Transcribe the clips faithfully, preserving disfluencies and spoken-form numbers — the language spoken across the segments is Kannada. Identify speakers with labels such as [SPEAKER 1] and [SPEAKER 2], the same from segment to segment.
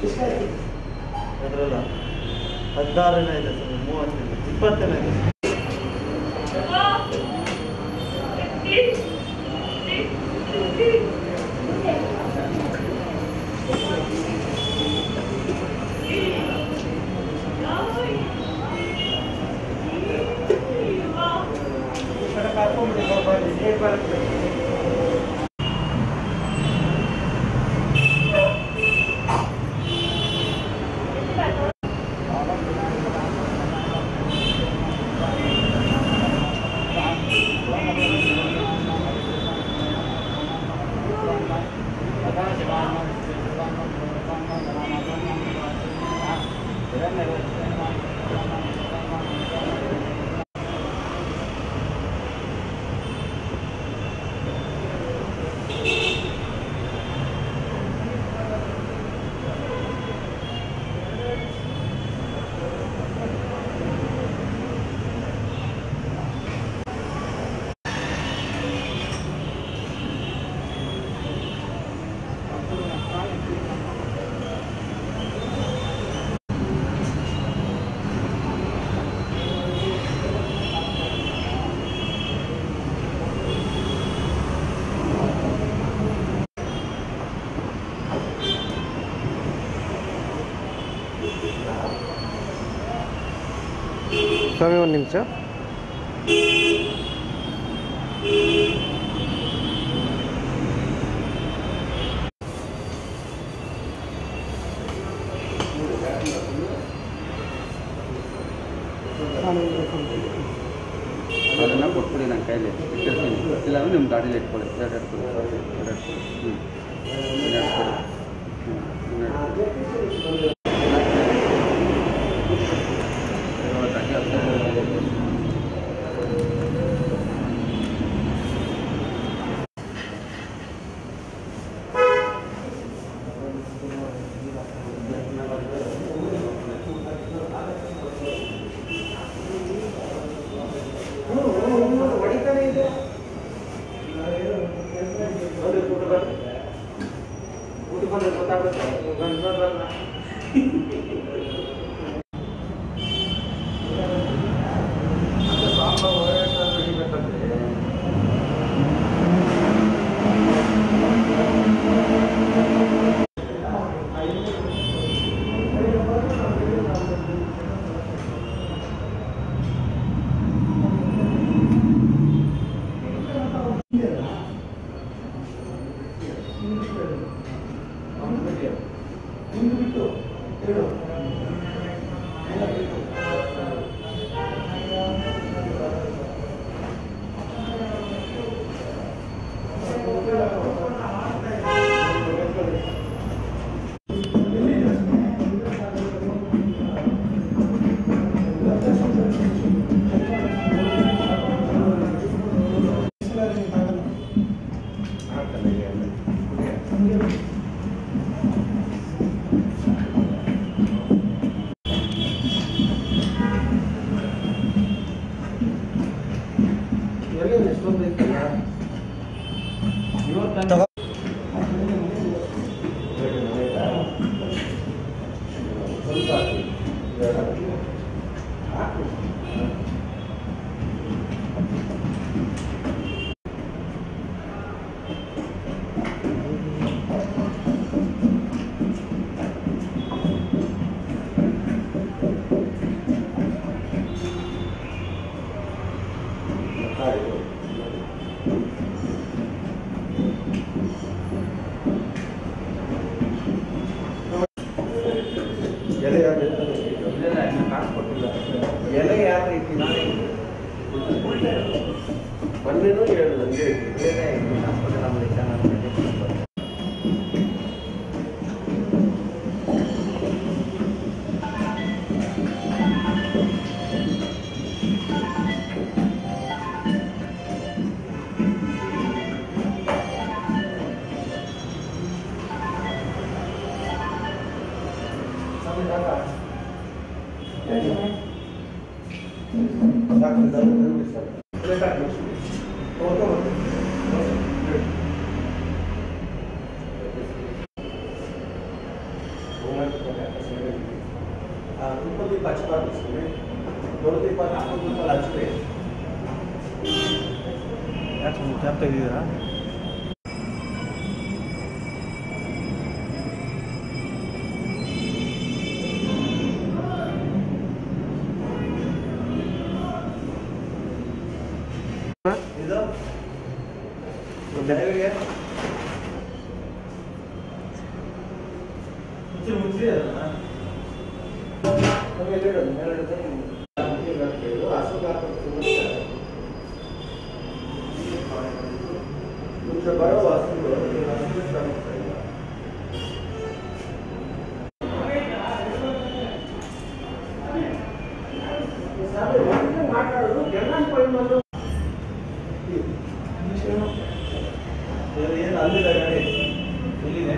[SPEAKER 1] ಅದರಲ್ಲ ಹದಿನಾರನೇ ಇದೆ ಸರ್, ಮೂವತ್ತನೇ ಇಪ್ಪತ್ತನೇ ಇದೆ.
[SPEAKER 2] ಸ್ವಾಮಿ ಒಂದು ನಿಮಿಷ.
[SPEAKER 3] ಅದನ್ನು ಕೊಟ್ಬಿಡಿ ನನ್ನ ಕೈಲಿ ಇಟ್ಟಿರ್ತೀನಿ, ಇಲ್ಲ ಅಂದರೆ ನಿಮ್ಮ ಗಾಡೀಲಿ ಇಟ್ಕೊಳ್ಳಿ. ಎರಡು ಎರಡು ಕೊಡಿ, ಎರಡು ಎರಡು ಕೊಡಿ. ಹ್ಞೂ ಎರಡು ಕೊಡಿ. ಹ್ಞೂ ಎರಡು
[SPEAKER 1] ಎಲೆ ಯಾವ ರೀತಿ ಒಂದೇನೂ ಎರಡು ನನಗೆ ಬೇರೆ ಹಾಸ್ಪಿಟಲ್ ನಮ್ಮಲ್ಲಿ ಚೆನ್ನಾಗಿ ತುಂಬ ದೀಪ ಹಚ್ಚಬಾರ್ದು ಸ್ವಾಮಿ. ದೊಡ್ಡ ದೀಪ ಹಾಕೋದ್ರಲ್ಲಿ ಹಚ್ಚಿರಿ. ಯಾಕೆ ಸ್ವಾಮಿ ಕ್ಯಾಪ್ ತೆಗೆದಿದ್ದೀರಾ? ಇದು ದಯವಿಗೆ ಮುಚ್ಚಿ ಮುಚ್ಚಿ ಅದನ್ನ ನಮಗೆ ಹೇಳಿಡೋದು ಮೇಲೆ ಹಸು ಬರೋ ಹಸುಗಳು ಮಾತಾಡೋದು ಜನ ಏನು ಅಲ್ಲಿದೆ ಗಾಡಿ ಎಲ್ಲಿದೆ?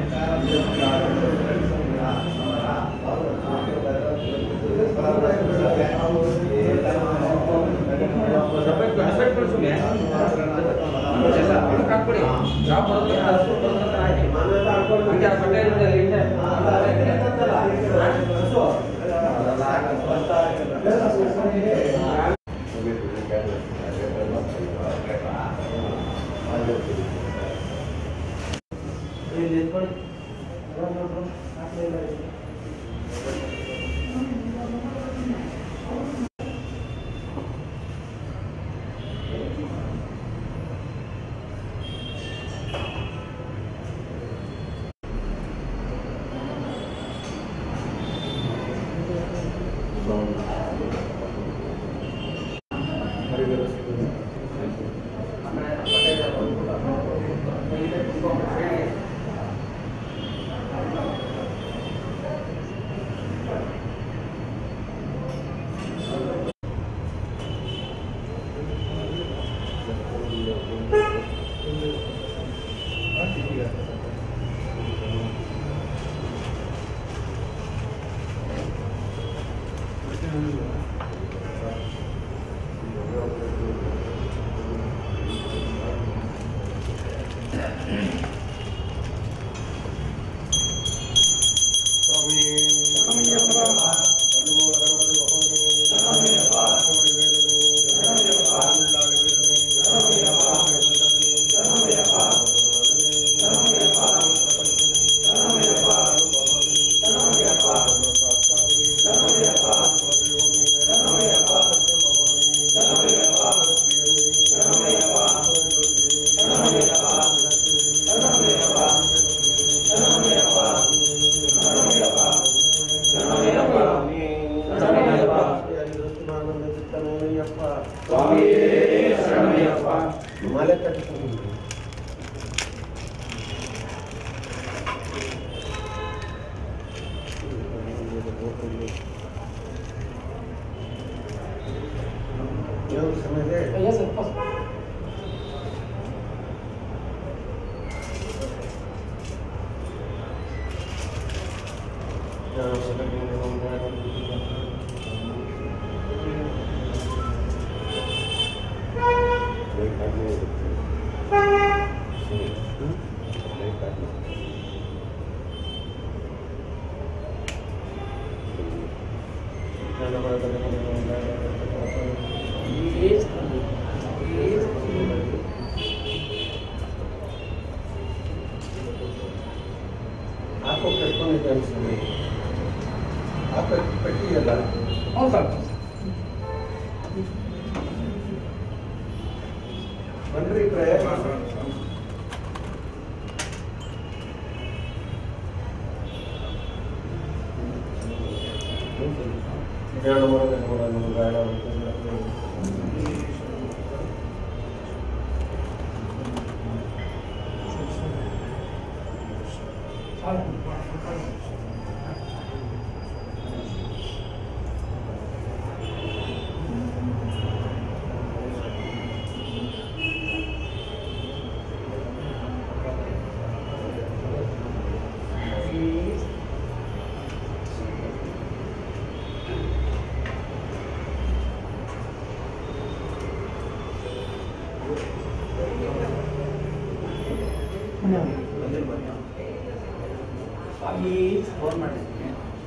[SPEAKER 1] ಫೋನ್ ಮಾಡಿದ್ದೀನಿ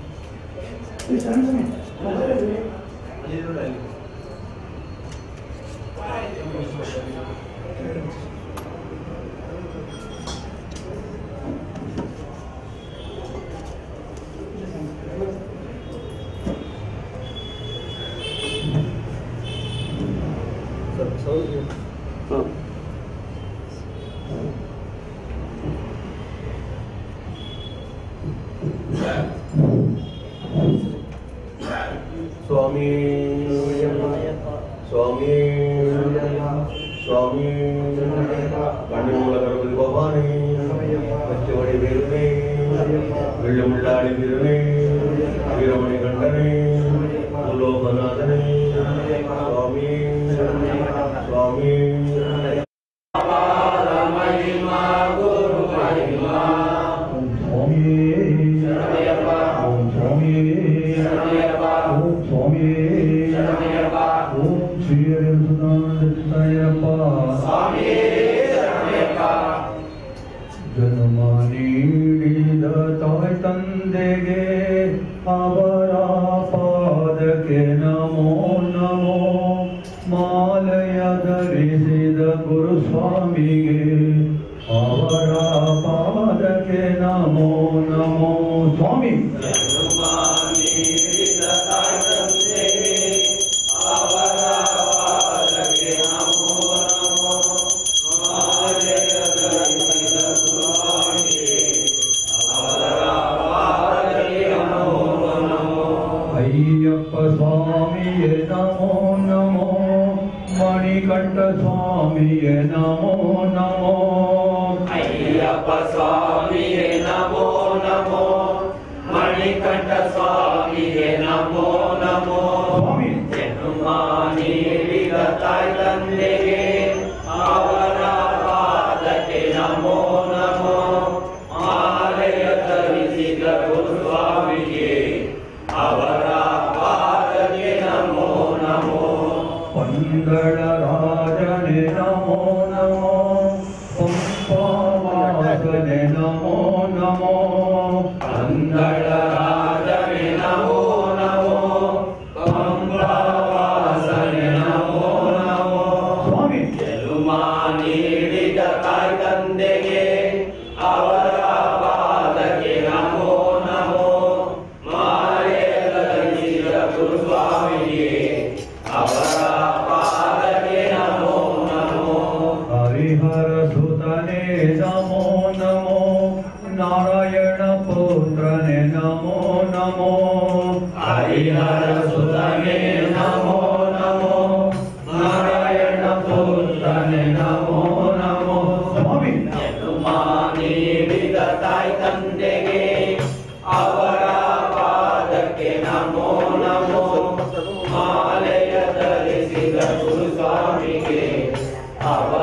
[SPEAKER 3] हाँ स्वामी स्वामी स्वामी गंडमूलकरवल्लि भवानी पच्चवड़ी वीरुने वेल्लमुल्लाडि वीरुने वीरमणि गंडने लोकनाथने स्वामी स्वामी
[SPEAKER 4] ತಂದೆಗೆ ಅವರ ಪಾದಕ್ಕೆ ನಮೋ ನಮೋ ಮಾಲಯ ಧರಿಸಿದ ಗುರುಸ್ವಾಮಿಗೆ ಅವರ ಪಾದಕ್ಕೆ ನಮೋ ನಮೋ ಸ್ವಾಮಿ अय्यप्प स्वामिये नमो नमो मणिकंठ स्वामिये नमो नमो
[SPEAKER 5] अय्यप्प स्वामिये नमो नमो मणिकंठ स्वामिये नमो नमो
[SPEAKER 4] स्वामी
[SPEAKER 5] जन्म ನೀಡಿದ ತಾಯಿ ತಂದೆಗೆ ಅವರ ಪಾದಕ್ಕೆ ನಮೋ ನಮೋ ಮಾಲೆಯ ಧರಿಸಿದ ಗುರುಸ್ವಾಮಿಗೆ ಅವರ ಪಾದಕ್ಕೆ ನಮೋ ನಮೋ
[SPEAKER 4] पंदळ राजने नमो नमो पंपावासने नमो नमो
[SPEAKER 5] पंदळ राजने नमो नमो पंपावासने नमो नमो
[SPEAKER 4] स्वामी
[SPEAKER 5] ಜನ್ಮ ನೀಡಿದ ತಾಯಿ ತಂದೆಗೆ ಅವರ ಪಾದಕ್ಕೆ ನಮೋ ನಮೋ ಮಾಲೆಯ ಧರಿಸಿದ ಗುರುಸ್ವಾಮಿಗೆ ಅವರ ಪಾದಕ್ಕೆ ನಮೋ ನಮೋ
[SPEAKER 4] हरिहर सुतने नमो नमो नारायण पुत्रने नमो नमो
[SPEAKER 5] हरिहर सुतने नमो नमो नारायण पुत्रने नमो नमो
[SPEAKER 4] स्वामी
[SPEAKER 5] ಜನ್ಮ ನೀಡಿದ ತಾಯಿ ತಂದೆಗೆ ಅವರ ಪಾದಕ್ಕೆ ನಮೋ ನಮೋ ಮಾಲೆಯ ಧರಿಸಿದ ಗುರುಸ್ವಾಮಿಗೆ ಅವರ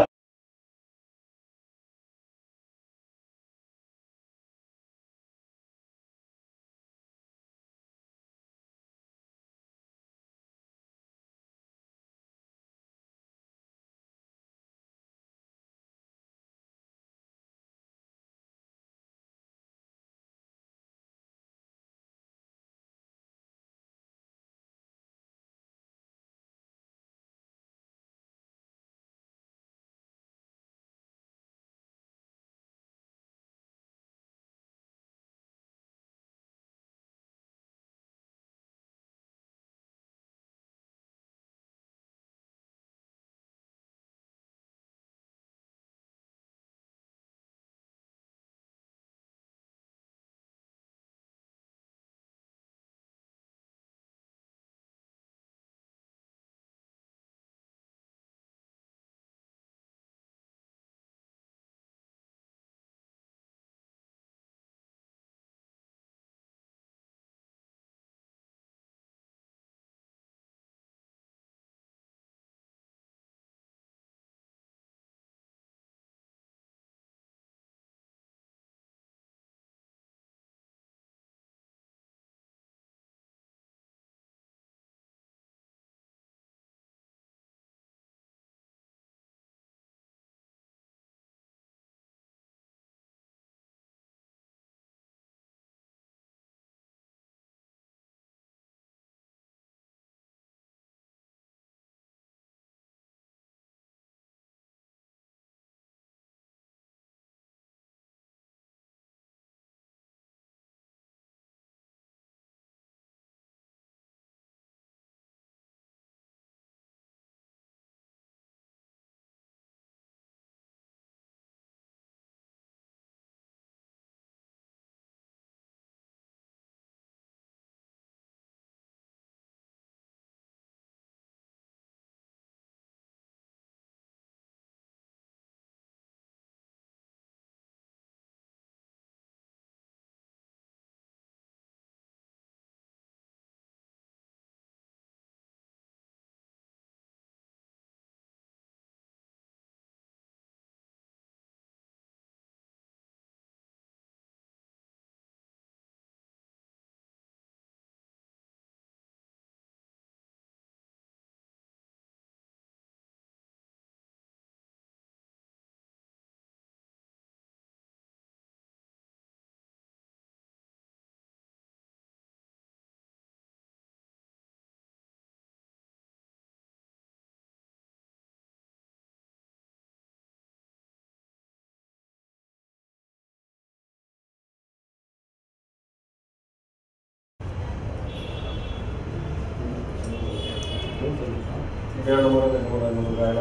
[SPEAKER 1] ಎರಡು ಮೂರು ಮೂರ ನಮಗೆ ಗಾಳ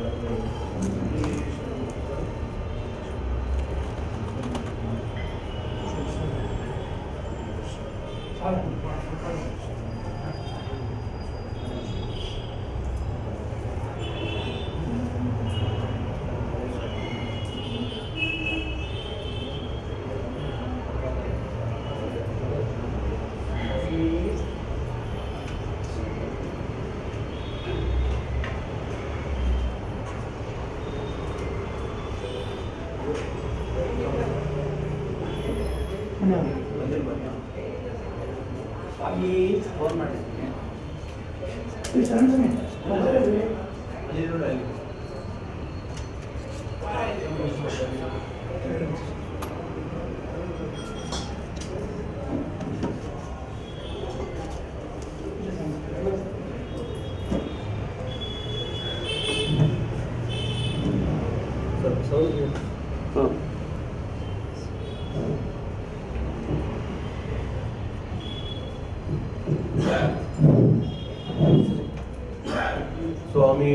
[SPEAKER 5] ಫೋನ್ ಮಾಡಿದ್ದೀನಿ
[SPEAKER 1] स्वामी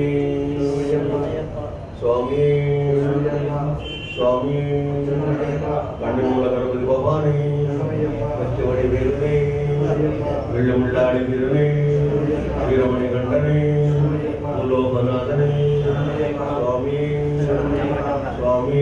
[SPEAKER 1] स्वामी स्वामी कण्णूर गणपति भवानी मच्चवड़ी वीरने वेल्लुमुल्लाडि वीरने वीरमणि गंडने लोकनाथने स्वामी स्वामी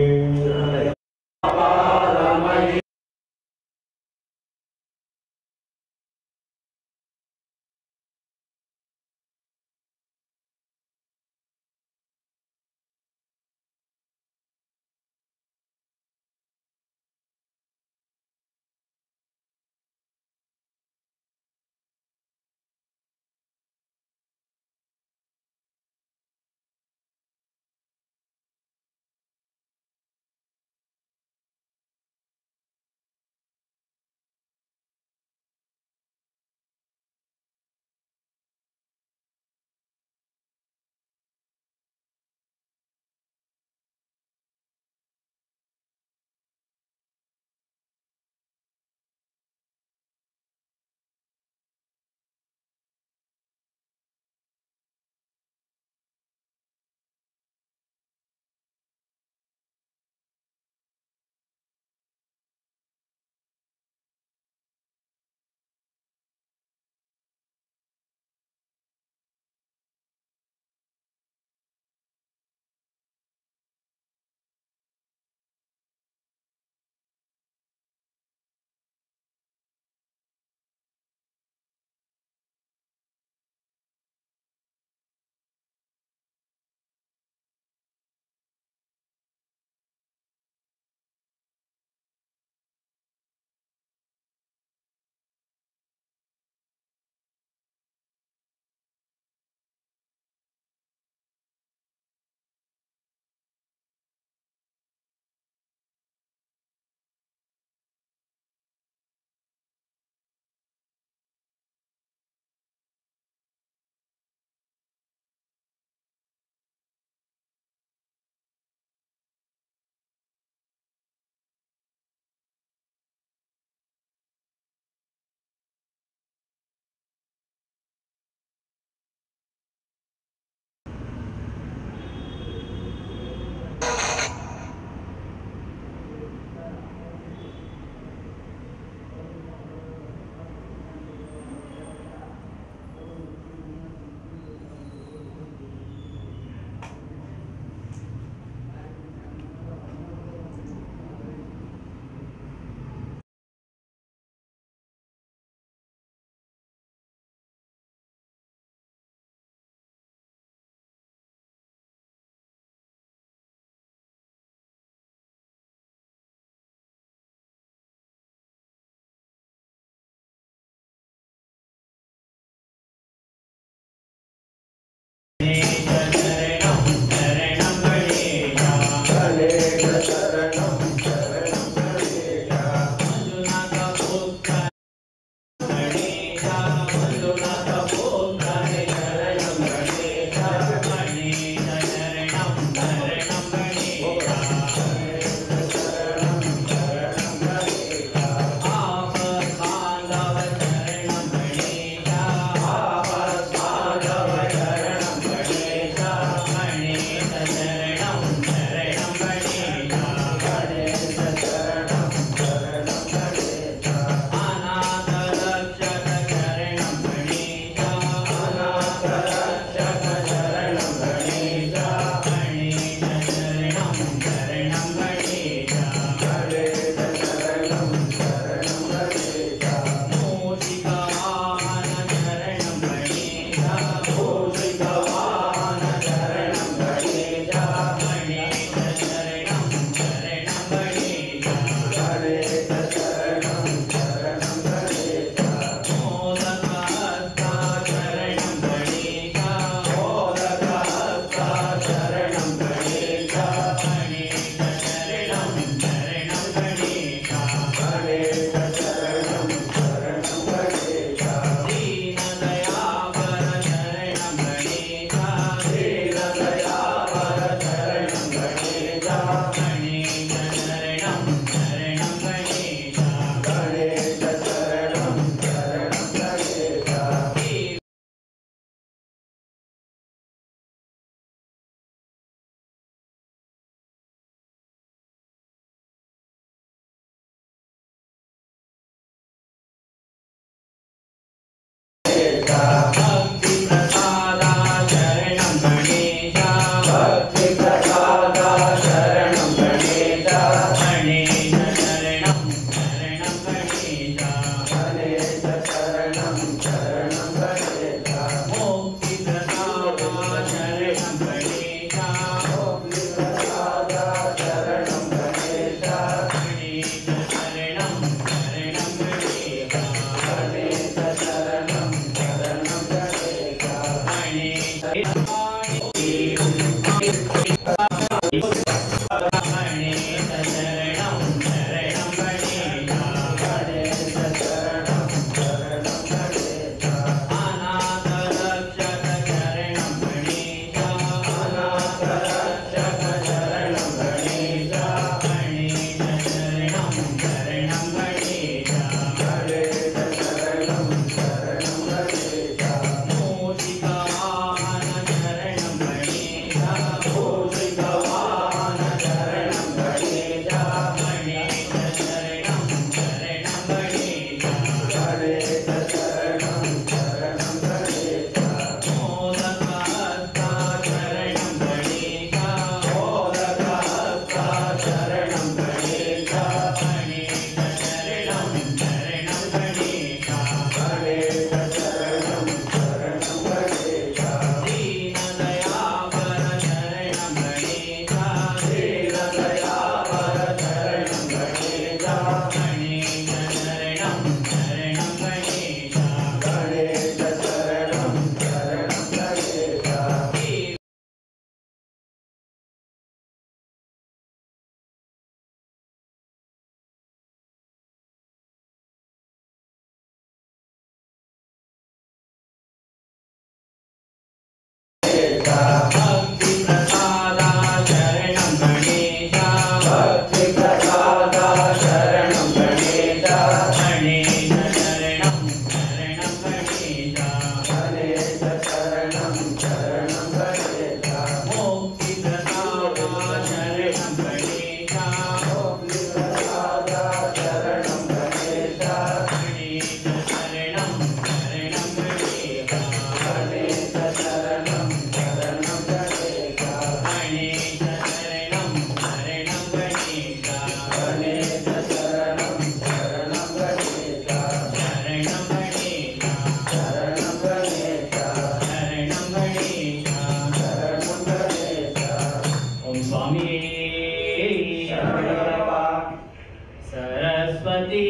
[SPEAKER 5] सरस्वती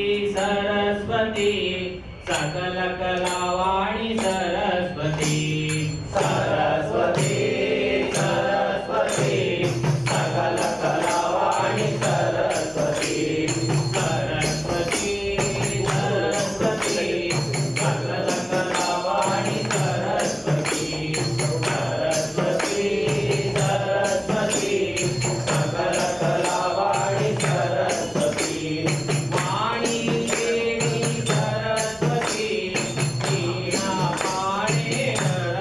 [SPEAKER 5] सरस्वती सकल कलावाणी सरस्वती सरस्वती सरस्वती सकल कलावाणी सरस्वती सरस्वती सरस्वती सकल कलावाणी सरस्वती सरस्वती सरस्वती सकल कलावाणी सरस्वती वाणी देवी सरस्वती वीणा पाणे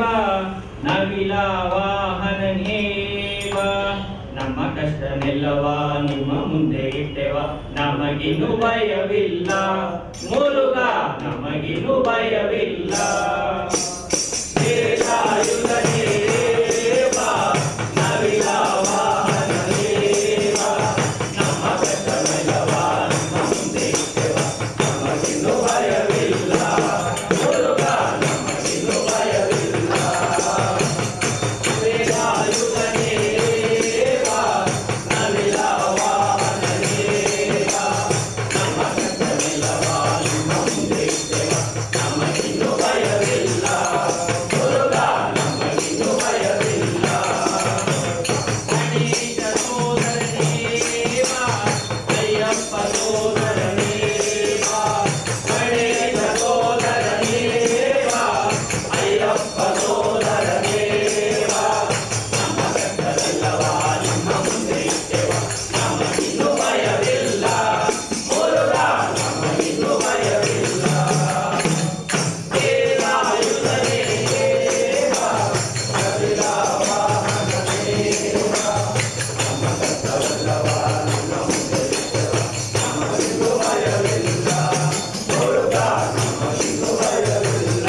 [SPEAKER 5] ಬಾ ನವಿಲ ವಾಹನನೇ ಬಾ ನಮ್ಮ ಕಷ್ಟನೆಲ್ಲವ ನಿಮ್ಮ ಮುಂದೆ ಇಟ್ಟೆವ ನಮಗಿನ್ನು ಭಯವಿಲ್ಲ ಮುರುಗ ನಮಗಿನ್ನು ಭಯವಿಲ್ಲ ವೇಲಾಯುಧನೇ ಬಾ ನವಿಲ ವಾಹನನೇ ಬಾ ನಮ್ಮ ಕಷ್ಟನೆಲ್ಲವ ನಿಮ್ಮ ಮುಂದೆ ಇಟ್ಟೆವ ನಮಗಿನ್ನು ಭಯವಿಲ್ಲ ಮುರುಗ ನಮಗಿನ್ನು ಭಯವಿಲ್ಲ ವೇಲಾಯುಧನೇ ಬಾ ನವಿಲ ವಾಹನನೇ ಬಾ ನಮ್ಮ ಕಷ್ಟನೆಲ್ಲವ ನಿಮ್ಮ ಮುಂದೆ ಇಟ್ಟೆವ ನಮಗಿನ್ನು ಭಯವಿಲ್ಲ ಮುರುಗ ನಮಗಿನ್ನು ಭಯವಿಲ್ಲ ಗಣೇಶ ಸೋದರನೇ ಬಾ ಅಯ್ಯಪ್ಪ ಸೋದರನೇ ಬಾ ಗಣೇಶ ಸೋದರನೇ ಬಾ ಅಯ್ಯಪ್ಪ ಸೋದರನೇ ಬಾ ನಮ್ಮ ಕಷ್ಟವೆಲ್ಲವ ನಿಮ್ಮ ಮುಂದೆ ಇಟ್ಟೆವ ನಮಗಿನ್ನು ಭಯವಿಲ್ಲ ಮುರುಗ ನಮಗಿನ್ನು ಭಯವಿಲ್ಲ ವೇಲಾಯುಧನೇ ಬಾ ನವಿಲ ವಾಹನನೇ ಬಾ ನಮ್ಮ ಕಷ್ಟವೆಲ್ಲವ ನಿಮ್ಮ ಮುಂದೆ ಇಟ್ಟೆವ ನಮಗಿನ್ನು ಭಯವಿಲ್ಲ ಮುರುಗ ನಮಗಿನ್ನು ಭಯವಿಲ್ಲ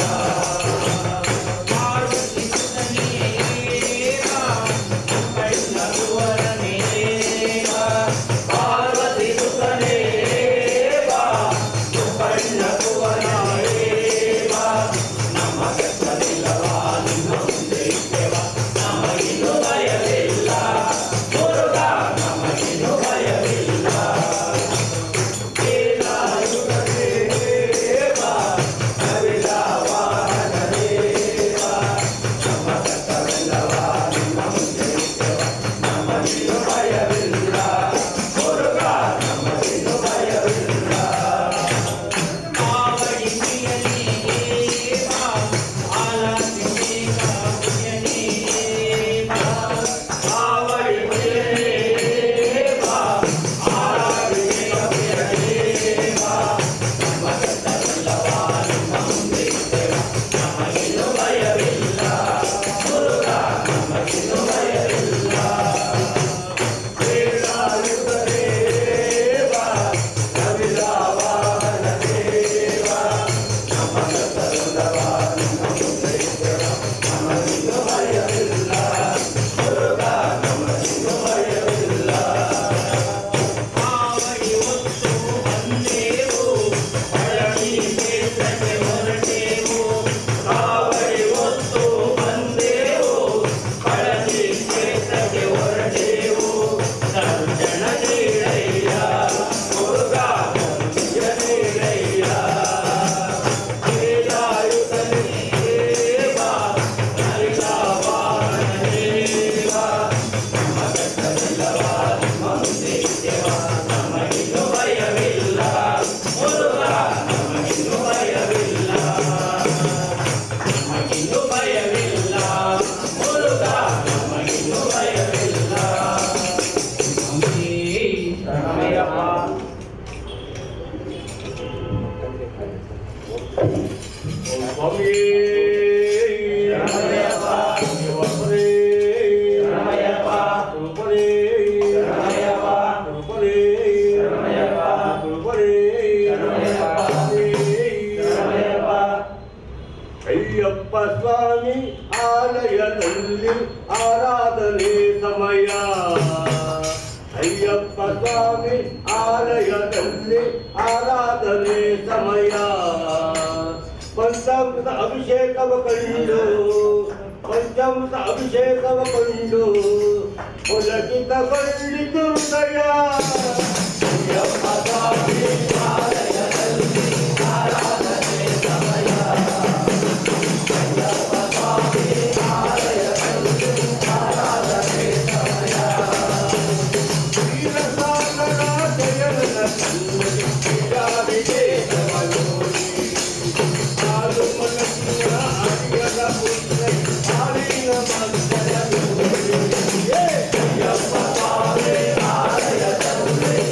[SPEAKER 5] ಪಾರ್ವತಿ ಸುತನೇ ಬಾ ಕಣ್ಣ ಸುವರನೇ ಬಾ ಪಾರ್ವತಿ ಸುತನೇ ಬಾ ಕಣ್ಣ ಸುವರನೇ ಬಾ ನಮ್ಮ ಕಷ್ಟವೆಲ್ಲವ ನಿಮ್ಮ ಮುಂದೆ ಇಟ್ಟೆವ ನಮಗಿನ್ನು ಭಯವಿಲ್ಲ ಮುರುಗ ನಮಗಿನ್ನು ಭಯವಿಲ್ಲ ವೇಲಾಯುಧನೇ ಬಾ ನವಿಲ ವಾಹನನೇ ಬಾ ನಮ್ಮ ಕಷ್ಟವೆಲ್ಲವ ನಿಮ್ಮ ಮುಂದೆ ಇಟ್ಟೆವ ನಮಗಿನ್ನು ಭಯವಿಲ್ಲ ಮುರುಗ ನಮಗಿನ್ನು ಭಯವಿಲ್ಲ ಕಾವಡಿ ಪ್ರಿಯನೇ ಬಾ ಆಲಾಪಿಸಿದ ಪ್ರಿಯನೇ ಬಾ ಕಾವಡಿ ಪ್ರಿಯನೇ ಬಾ ಆಲಾಪಿಸಿದ ಪ್ರಿಯನೇ ಬಾ ನಮ್ಮ ಕಷ್ಟವೆಲ್ಲವ ನಿಮ್ಮ ಮುಂದೆ ಇಟ್ಟೆವ ನಮಗಿನ್ನು ಭಯವಿಲ್ಲ ಮುರುಗ ನಮಗಿನ್ನು ಭಯವಿಲ್ಲ ವೇಲಾಯುಧನೇ ಬಾ ನವಿಲ ವಾಹನನೇ ಬಾ ನಮ್ಮ ಕಷ್ಟವೆಲ್ಲವ ನಿಮ್ಮ ಮುಂದೆ ಇಟ್ಟೆವ ನಮಗಿನ್ನು ಭಯವಿಲ್ಲ ಮುರುಗ ನಮಗಿನ್ನು ಭಯವಿಲ್ಲ ಕಾವಡಿ ಹೊತ್ತು ಬಂದೆವು ಪಳನಿ ಕ್ಷೇತ್ರಕ್ಕೆ ಹೊರಟೆವು ಕಾವಡಿ ಹೊತ್ತು ಬಂದೆವು ಪಳನಿ ಕ್ಷೇತ್ರಕ್ಕೆ ಹೊರಟೆವು ದರ್ಶನ ನೀಡಯ್ಯ ಮುರುಗ ದರ್ಶನ ನೀಡಯ್ಯ ವೇಲಾಯುಧನೇ ಬಾ ನವಿಲ ವಾಹನನೇ ಬಾ ನಮ್ಮ ಕಷ್ಟವೆಲ್ಲವ ನಿಮ್ಮ ಮುಂದೆ ಇಟ್ಟೆವ ನಮಗಿನ್ನು ಭಯವಿಲ್ಲ ಮುರುಗ ನಮಗಿನ್ನು ಭಯವಿಲ್ಲ ನಮಗಿನ್ನು ಭಯವಿಲ್ಲ ಮುರುಗ ನಮಗಿನ್ನು ಭಯವಿಲ್ಲ ಶರಣಮಯ್ಯಪ್ಪ
[SPEAKER 6] ಅಯ್ಯಪ್ಪ ಸ್ವಾಮಿ ಆಲಯದಲ್ಲಿ ಆರಾಧನೆ ಸಮಯ ಅಯ್ಯಪ್ಪ ಸ್ವಾಮಿ ಆಲಯದಲ್ಲಿ ಆರಾಧನೆ ಸಮಯ ಪಂಚಾಮೃತ ಅಭಿಷೇಕವ ಕಂಡು ಪಂಚಾಮೃತ ಅಭಿಷೇಕವ ಕಂಡು ಪುಲಕಿತಗೊಂಡಿತು ಹೃದಯ ಅಯ್ಯಪ್ಪ ಸ್ವಾಮಿ ಆಲಯದಲ್ಲಿ ಆರಾಧನೆ ಸಮಯ ಅಯ್ಯಪ್ಪ ಸ್ವಾಮಿ ಆಲಯದಲ್ಲಿ ಆರಾಧನೆ ಸಮಯ ವೀರಸಾಗರ ಜಯನ ಕಣ್ಣಲ್ಲಿ ಕ್ರೀಡಾವಿದೆ ಸಮಯೋನಿ ಕಾಲು ಮನಸ್ಸಿನ ಅಡಿಯದ ಪುತ್ರ ಆಲಿನ ಮಂತ್ರ ಅಯ್ಯಪ್ಪ ಸ್ವಾಮಿ ಆಲಯದಲ್ಲಿ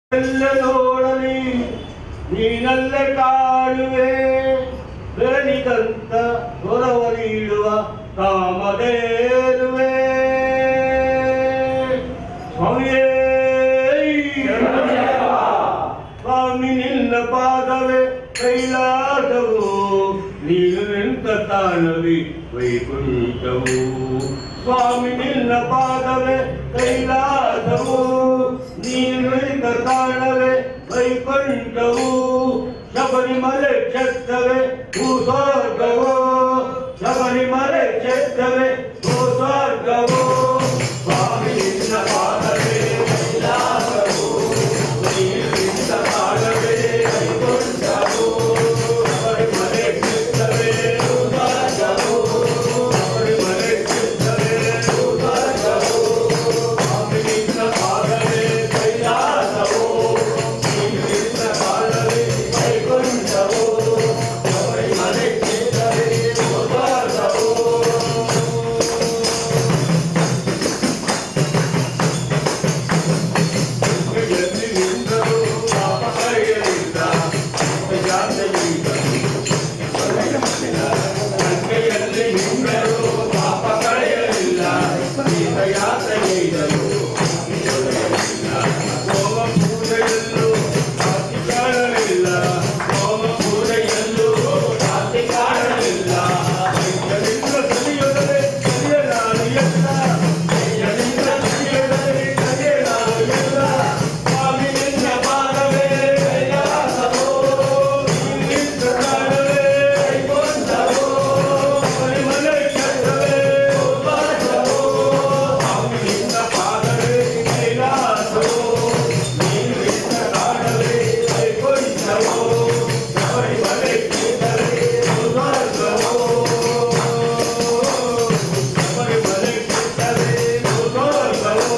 [SPEAKER 6] ಎಲ್ಲ ನೋಡಲಿ ನೀನಲ್ಲೇ ಕಾಣುವೆ ಬೆಳಿದಂತ ಹೊರವರಿಯುವ ಕಾಮಧೇನುವೆ ಸ್ವಾಮಿಯೇ ಸ್ವಾಮಿ ನಿನ್ನ ಪಾದವೇ ಕೈಲಾಸವು ನೀನು ನಿಂತ ತಾಣವಿ ವೈಕುಂಠವು ಸ್ವಾಮಿ ನಿನ್ನ ಪಾದವೇ ಕೈಲಾಸವು ನೀನು ನಿಂತ ತಾಣವೇ ವೈಕುಂಠವು ಶಬರಿಮಲೆ ಕ್ಷೇತ್ರವೇ ಭೂಸ್ವರ್ಗವೋ ಶಬರಿಮಲೆ ಕ್ಷೇತ್ರವೇ ಭೂಸ್ವರ್ಗವೋ ಸ್ವಾಮಿ ನಿನ್ನ ಪಾದವೇ ಕೈಲಾಸವು ನೀನು ನಿಂತ ತಾಣವೇ ವೈಕುಂಠವು ಶಬರಿಮಲೆ ಕ್ಷೇತ್ರವೇ ಭೂಸ್ವರ್ಗವೋ ಶಬರಿಮಲೆ ಕ್ಷೇತ್ರವೇ ಭೂಸ್ವರ್ಗವೋ ಸ್ವಾಮಿ ನಿನ್ನ ಪಾದವೇ ಕೈಲಾಸವು ನೀನು ನಿಂತ ತಾಣವೇ ವೈಕುಂಠವು ಶಬರಿಮಲೆ ಕ್ಷೇತ್ರವೇ ಭೂಸ್ವರ್ಗವೋ ಎಲ್ಲಿ ನಿಂತರೂ ಪಾಪ ಕಳೆಯಲಿಲ್ಲ ಗಂಗೆಯಲ್ಲಿ ನಿಂತರೂ ಪಾಪ ಕಳೆಯಲಿಲ್ಲ ತೀರ್ಥಯಾತ್ರೆಗೈದರು ಹೋಮ ಪೂಜೆಯಲ್ಲೂ ಜಾತಿ ಕಾಣಲಿಲ್ಲ ಹೋಮ ಪೂಜೆಯಲ್ಲೂ ಜಾತಿ ಕಾಣಲಿಲ್ಲ ಕೈಯಲಿಂದ ಕಲಿಯೊಡನೆ ಕಲಿಯಲಾರು ಎಲ್ಲ ಕೈಯಲಿಂದ ಕಲಿಯೊಡನೆ ಕಲಿಯಲಾರು ಎಲ್ಲ ಸ್ವಾಮಿ ನಿನ್ನ ಪಾದವೇ ಕೈಲಾಸವೋ ನಿನ್ನ ತಾಣವೇ ವೈಕುಂಠವೋ ಶಬರಿಮಲೆ ಕ್ಷೇತ್ರವೇ ಭೂಸ್ವರ್ಗವೋ ಸ್ವಾಮಿ ನಿನ್ನ ಪಾದವೇ ಕೈಲಾಸವೋ ನೀನು ನಿನ್ನ ತಾಣವೇ ವೈಕುಂಠವೋ ಶಬರಿಮಲೆ ಕ್ಷೇತ್ರವೇ ಭೂಸ್ವರ್ಗವೋ ಶಬರಿಮಲೆ ಕ್ಷೇತ್ರವೇ ಭೂಸ್ವರ್ಗವೋ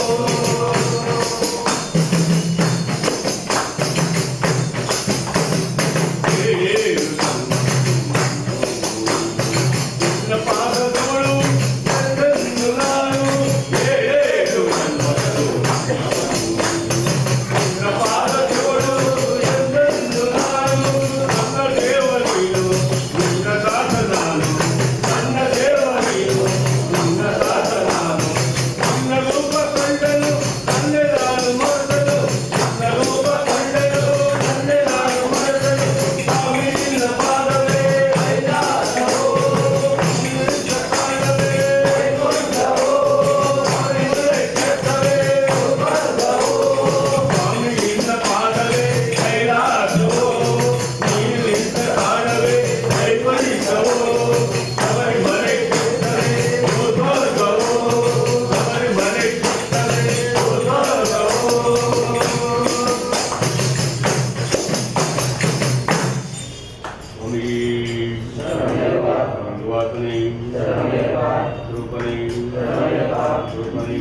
[SPEAKER 6] ನಿನ್ನ ಪಾದಗಳು ಎಂದೆಂದು ನಾನು ಏಳು ಜನ್ಮಗಳು ನಿನ್ನ ಪಾದಗಳು ಎಂದೆಂದು ನಾನು ನನ್ನ ದೇವರಿರು ನಿನ್ನ ದಾಸ ನಾನು ನನ್ನ ದೇವರಿರು ನಿನ್ನ ದಾಸ ನಾನು ನಿನ್ನ ರೂಪ ಕಂಡನು ನನ್ನೇ ನಾನು ಮರೆತನು ನಿನ್ನ ರೂಪ ಕಂಡನು ನನ್ನೇ ನಾನು ಮರೆತನು ಸ್ವಾಮಿ ನಿನ್ನ ಪಾದವೇ ಕೈಲಾಸವೋ ನಿನ್ನ ತಾಣವೇ ವೈಕುಂಠವೋ ಶಬರಿಮಲೆ ಕ್ಷೇತ್ರವೇ ಭೂಸ್ವರ್ಗವೋ ಸ್ವಾಮಿ ನಿನ್ನ ಪಾದವೇ ಕೈಲಾಸವೋ ನೀನು ನಿನ್ನ ತಾಣವೇ ವೈಕುಂಠವೋ ಶಬರಿಮಲೆ ಕ್ಷೇತ್ರವೇ ಭೂಸ್ವರ್ಗವೋ ಶಬರಿಮಲೆ ಕ್ಷೇತ್ರವೇ ಭೂಸ್ವರ್ಗವೋ ಸ್ವಾಮಿ ವಾಸನೆ ರೂಪನೆ ರೂಪನೆ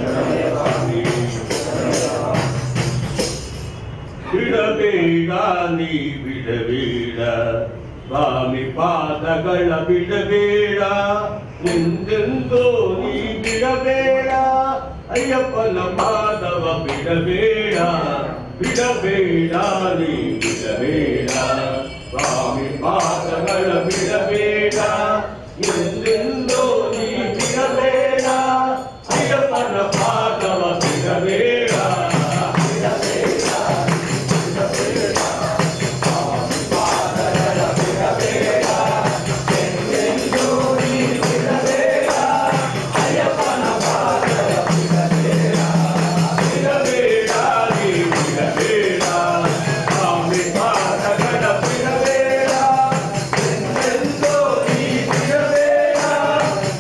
[SPEAKER 6] ಬಿಡಬೇಡ ನೀ ಬಿಡಬೇಡ ಸ್ವಾಮಿ ಪಾದಗಳ ಬಿಡಬೇಡ ಎಂದೆಂದೋ ನೀ ಬಿಡಬೇಡ ಅಯ್ಯಪ್ಪನ ಪಾದವ ಬಿಡಬೇಡ ಬಿಡಬೇಡ ನೀ ಬಿಡಬೇಡ ಸ್ವಾಮಿ ಪಾದಗಳ ಬಿಡಬೇಡ ಎಂದೆಂದೋ ನೀ ಬಿಡಬೇಡ ಅಯ್ಯಪ್ಪನ ಪಾದವ ಬಿಡಬೇಡ ಬಿಡಬೇಡ ಬಿಡಬೇಡ ಸ್ವಾಮಿ ಪಾದಗಳ ಬಿಡಬೇಡ ಎಂದೆಂದೋ ನೀ ಬಿಡಬೇಡ ಅಯ್ಯಪ್ಪನ ಪಾದವ ಬಿಡಬೇಡ ಬಿಡಬೇಡ ನೀ ಬಿಡಬೇಡ ಸ್ವಾಮಿ ಪಾದಗಳ ಬಿಡಬೇಡ ಎಂದೆಂದೋ ನೀ ಬಿಡಬೇಡ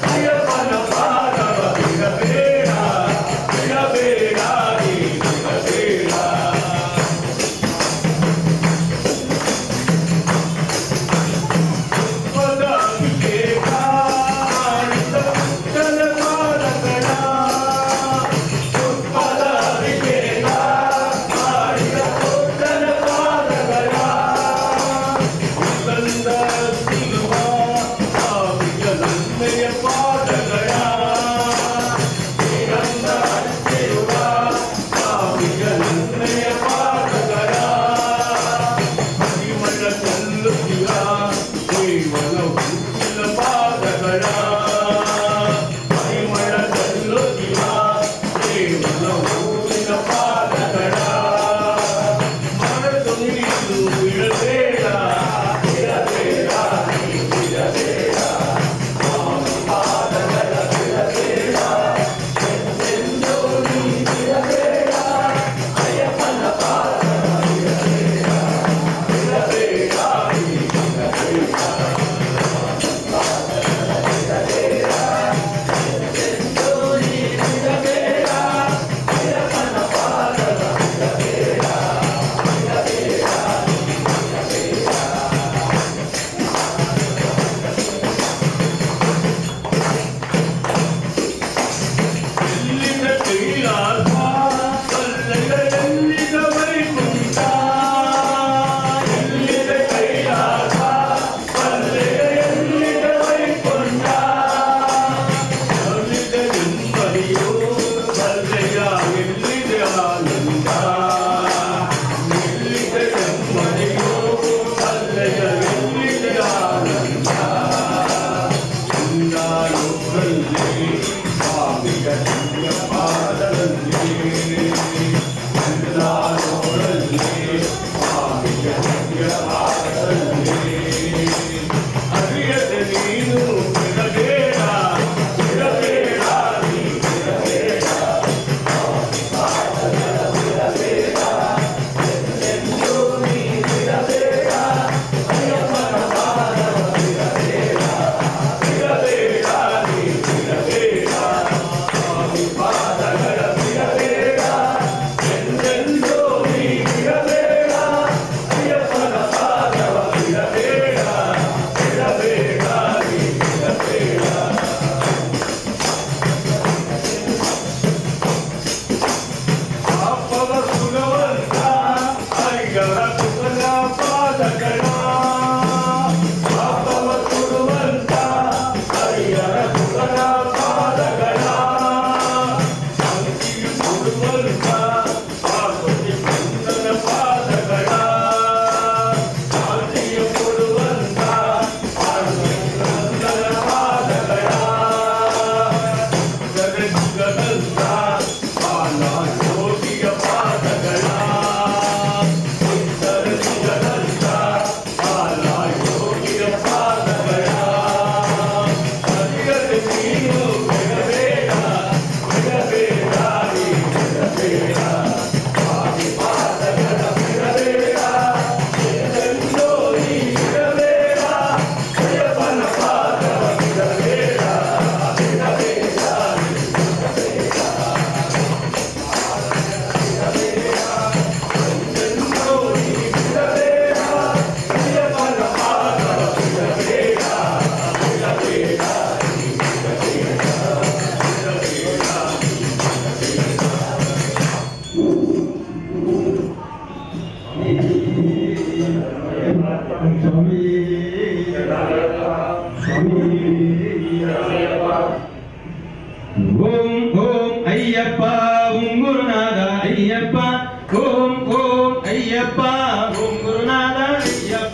[SPEAKER 5] అయ్యప్ప ఓం గురునాథ అయ్యప్ప ఓం ఓం అయ్యప్ప ఓం గురునాథ అయ్యప్ప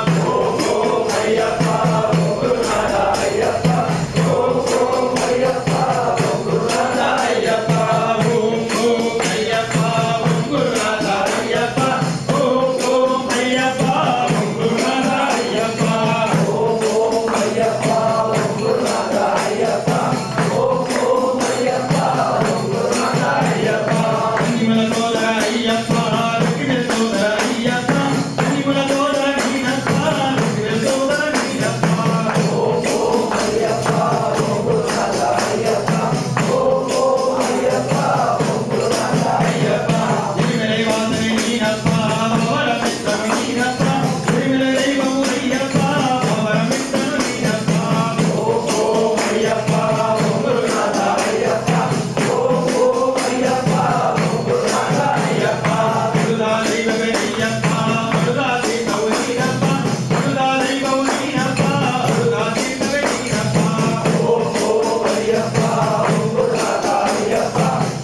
[SPEAKER 5] ఓం ఓం అయ్యప్ప ఓం గురునాథ అయ్యప్ప ఓం ఓం అయ్యప్ప ఓం గురునాథ అయ్యప్ప ఓం ఓం అయ్యప్ప ఓం గురునాథ అయ్యప్ప ఓం ఓం అయ్యప్ప ఓం గురునాథ అయ్యప్ప ఓం ఓం అయ్యప్ప ఓం గురునాథ అయ్యప్ప ఓం ఓం అయ్యప్ప ఓం గురునాథ అయ్యప్ప అనిమల తోడ అయ్యప్ప రుక్మిణ తోడ అయ్యప్ప అనిమల తోడ నీనప్ప రుక్మిణ తోడ నీనప్ప ఓం ఓం అయ్యప్ప ఓం గురునాథ అయ్యప్ప ఓం ఓం అయ్యప్ప ఓం గురునాథ అయ్యప్ప తిరుమల వాసన నీనప్ప భవర మిత్రము నీనప్ప తిరుమల దైవము అయ్యప్ప భవర మిత్రము నీనప్ప ఓం ఓం అయ్యప్ప ఓం గురునాథ అయ్యప్ప ఓం ఓం అయ్యప్ప ఓం గురునాథ అయ్యప్ప మరుదా దైవమే అయ్యప్ప మరుదా దైవము నీనప్ప మరుదా దైవము నీనప్ప మరుదా దైవమే నీనప్ప ఓం ఓం అయ్యప్ప ఓం గురునాథ అయ్యప్ప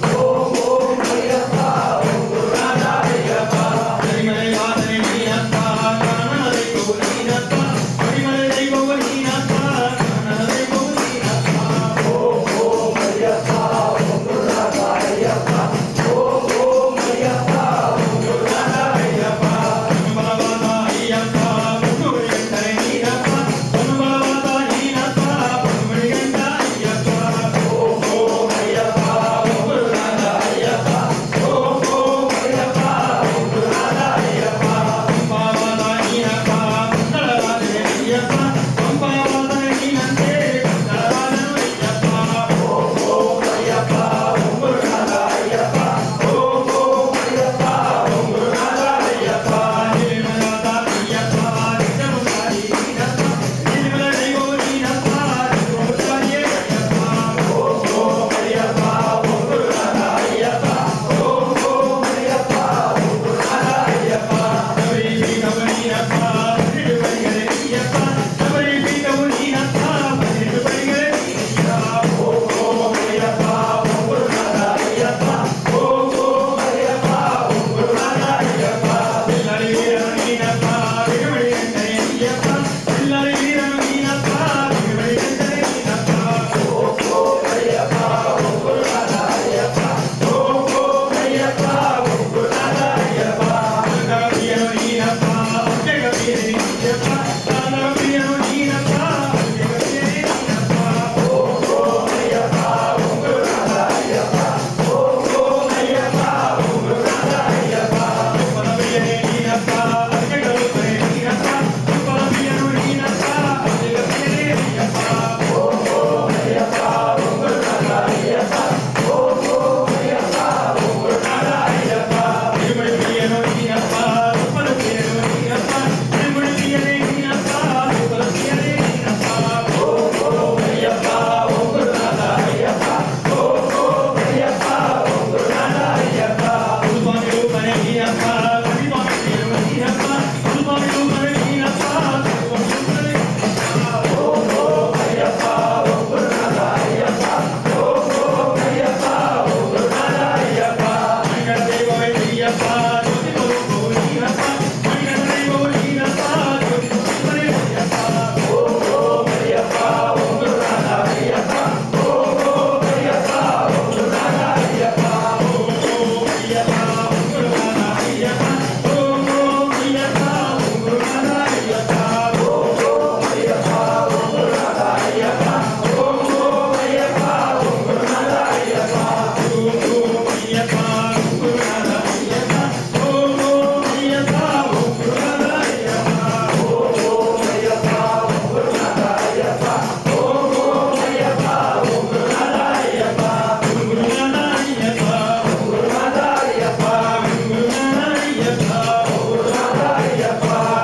[SPEAKER 5] ఓం ఓం అయ్యప్ప ఓం గురునాథ అయ్యప్ప తిరుమల వాసన నీనప్ప కరుణ దైవము నీనప్ప తిరుమల దైవము నీనప్ప కరుణ దైవము నీనప్ప ఓం ఓం అయ్యప్ప ఓం గురునాథ అయ్యప్ప ఓం ఓం అయ్యప్ప ఓం గురునాథ అయ్యప్ప అనుభవాత అయ్యప్ప పుట్టుబడి గంటనే నీనప్ప అనుభవాత నీనప్ప పుట్టుబడి గంట అయ్యప్ప ఓం ఓం అయ్యప్ప ఓం గురునాథ అయ్యప్ప ఓం ఓం అయ్యప్ప ఓం గురునాథ అయ్యప్ప పంపావాత నీనప్ప కుండలరాజనే అయ్యప్ప పంపావాత నీనంతే కుండలరాజను అయ్యప్ప ఓం ఓం అయ్యప్ప ఓం గురునాథ అయ్యప్ప ఓం ఓం అయ్యప్ప ఓం గురునాథ అయ్యప్ప నిర్మలత అయ్యప్ప నిజముసారి నీనప్ప నిర్మల దైవము నీనప్ప నిజముసారి అయ్యప్ప ఓం ఓం అయ్యప్ప ఓం గురునాథ అయ్యప్ప ఓం ఓం అయ్యప్ప ఓం గురునాథ అయ్యప్ప శబరి పీఠము నీనప్ప పన్నెండు పడిగలే అయ్యప్ప శబరి పీఠము నీనప్ప పన్నెండు పడిగలే అయ్యప్ప ఓం ఓం అయ్యప్ప ఓం గురునాథ అయ్యప్ప ఓం ఓం అయ్యప్ప ఓం గురునాథ అయ్యప్ప పిల్లరి వీరను నీనప్ప విడుమడి గంటనే అయ్యప్ప పిల్లరి వీరను నీనప్ప విడుమడి గంటనే నీనప్ప ఓం ఓం అయ్యప్ప ఓం గురునాథ అయ్యప్ప ఓం ఓం అయ్యప్ప ఓం గురునాథ అయ్యప్ప గంగవీరను నీనప్ప జగవీరని అయ్యప్ప గంగవీరను నీనప్ప జగవీరని నీనప్ప ఓం ఓం అయ్యప్ప ఓం గురునాథ అయ్యప్ప ఓం ఓం అయ్యప్ప ఓం గురునాథ అయ్యప్ప పరమయ్యనే నీనప్ప జగరూపనే నీనప్ప పరమయ్యను నీనప్ప జగవీరని అయ్యప్ప ఓం ఓం అయ్యప్ప ఓం గురునాథ అయ్యప్ప ఓం ఓం అయ్యప్ప ఓం గురునాథ అయ్యప్ప తిరుమల ప్రియను నీనప్ప తిరుమల ప్రియను నీనప్ప తిరుమల ప్రియనే నీనప్ప తిరుమల ప్రియనే నీనప్ప ఓం ఓం అయ్యప్ప ఓం గురునాథ అయ్యప్ప ఓం ఓం అయ్యప్ప ఓం గురునాథ అయ్యప్ప స్వామి రూపనే నీనప్ప స్వామి ప్రియను నీనప్ప స్వామి రూపనే నీనప్ప స్వామి రూపనే నీనప్ప ఓం ఓం అయ్యప్ప ఓం గురునాథ అయ్యప్ప ఓం ఓం అయ్యప్ప ఓం గురునాథ అయ్యప్ప మంగళ దైవమే అయ్యప్ప జ్యోతి స్వరూపము నీనప్ప మంగళ దైవము నీనప్ప జ్యోతి స్వరూపమే అయ్యప్ప ఓం ఓం అయ్యప్ప ఓం గురునాథ అయ్యప్ప ఓం ఓం అయ్యప్ప ఓం గురునాథ అయ్యప్ప ఓం ఓం అయ్యప్ప ఓం గురునాథ అయ్యప్ప ఓం ఓం అయ్యప్ప ఓం గురునాథ అయ్యప్ప ఓం ఓం అయ్యప్ప ఓం గురునాథ అయ్యప్ప ఓం ఓం అయ్యప్ప ఓం గురునాథ అయ్యప్ప ఓం ఓం అయ్యప్ప ఓం గురునాథ అయ్యప్ప ఓం ఓం అయ్యప్ప ఓం గురునాథ అయ్యప్ప ఓం ఓం అయ్యప్ప ఓం గురునాథ అయ్యప్ప ఓం ఓం అయ్యప్ప ఓం గురునాథ అయ్యప్ప ఓం గురునాథ అయ్యప్ప ఓం గురునాథ అయ్యప్ప ఓం గురునాథ అయ్యప్ప ఓం గురునాథ అయ్యప్ప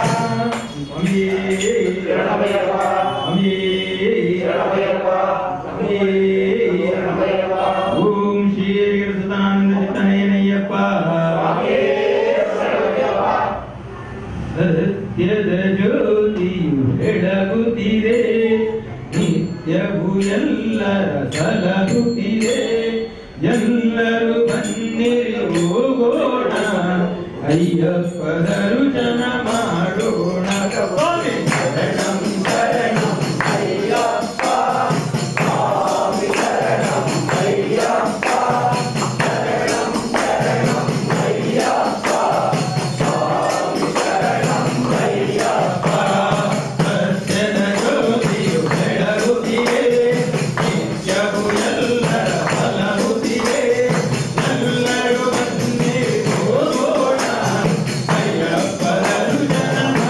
[SPEAKER 5] స్వామి శరణమయ్యప్ప స్వామి శరణమయ్యప్ప స్వామి శరణమయ్యప్ప ఓం శ్రీ సదానంద చిత్తనయ్యప్ప స్వామి శరణమయ్యప్ప ಸತ್ಯದ ಜ್ಯೋತಿಯು ಬೆಳಗುತ್ತಿದೆ ನಿತ್ಯವೂ ಎಲ್ಲರ ಸಲಹುತ್ತಿದೆ ಎಲ್ಲರೂ ಬನ್ನಿರಿ ಹೋಗೋಣ ಅಯ್ಯಪ್ಪದರು ಜನ ಮಾಡೋಣ ಸ್ವಾಮಿ ಶರಣಂ ಶರಣಂ ಅಯ್ಯಪ್ಪ ಸ್ವಾಮಿ ಶರಣಂ ಅಯ್ಯಪ್ಪ ಶರಣಂ ಶರಣಂ ಅಯ್ಯಪ್ಪ ಸ್ವಾಮಿ ಶರಣಂ ಅಯ್ಯಪ್ಪ ಸತ್ಯದ ಜ್ಯೋತಿಯು ಬೆಳಗುತ್ತಿದೆ ನಿತ್ಯವೂ ಎಲ್ಲರ ಫಲವುತ್ತಿದೆ ಎಲ್ಲರೂ ಬನ್ನಿ ಹೋಗೋಣ ಅಯ್ಯಪ್ಪದರು ಜನ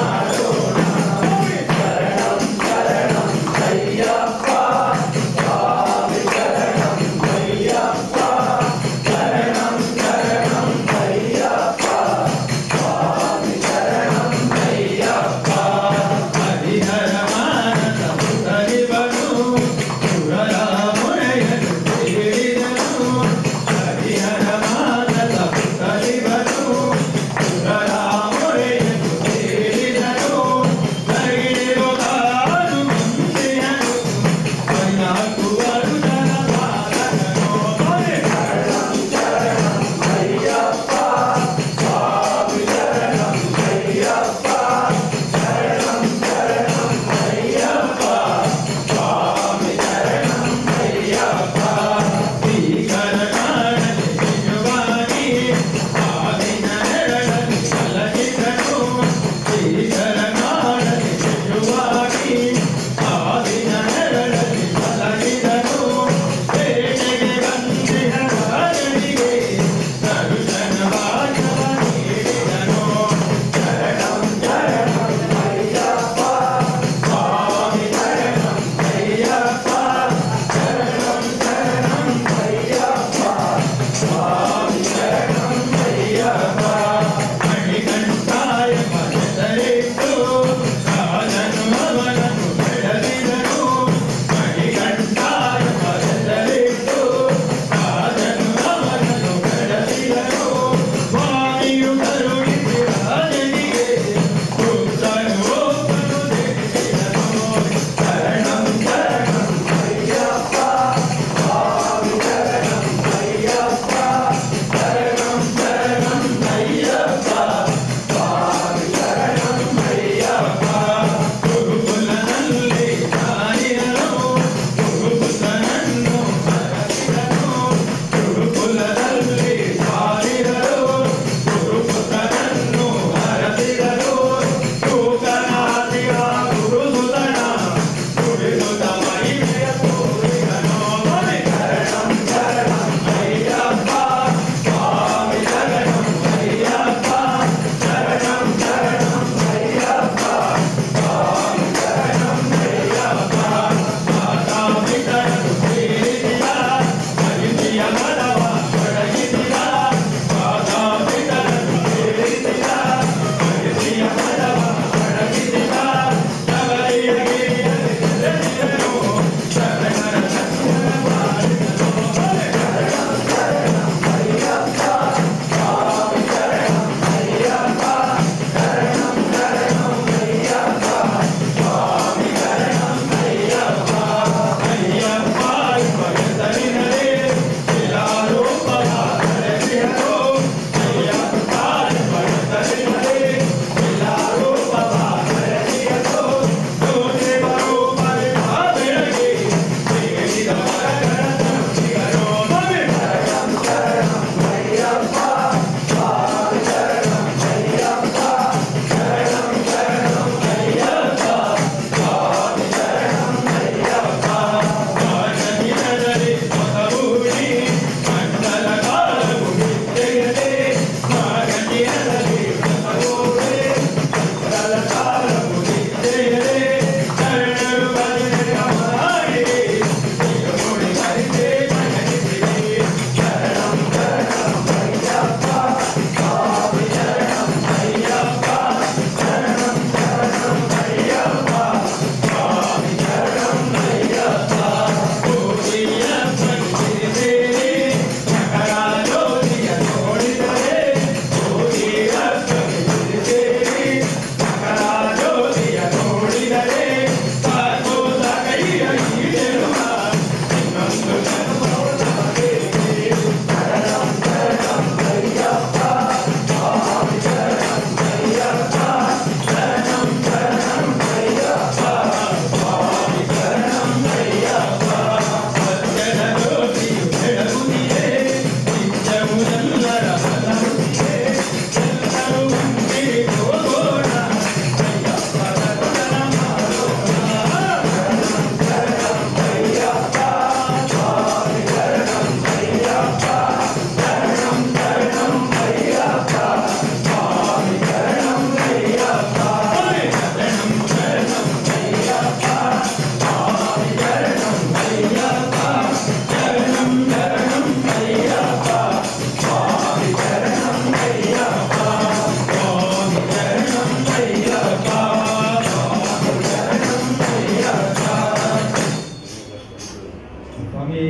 [SPEAKER 5] स्वामी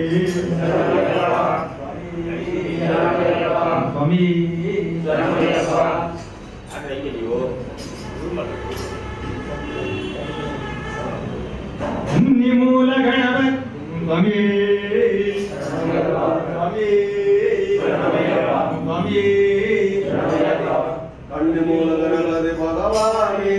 [SPEAKER 5] स्वामी निमूल गणपत स्वामी स्वामी स्वामी
[SPEAKER 6] कण्णमूल गणपति भगवाने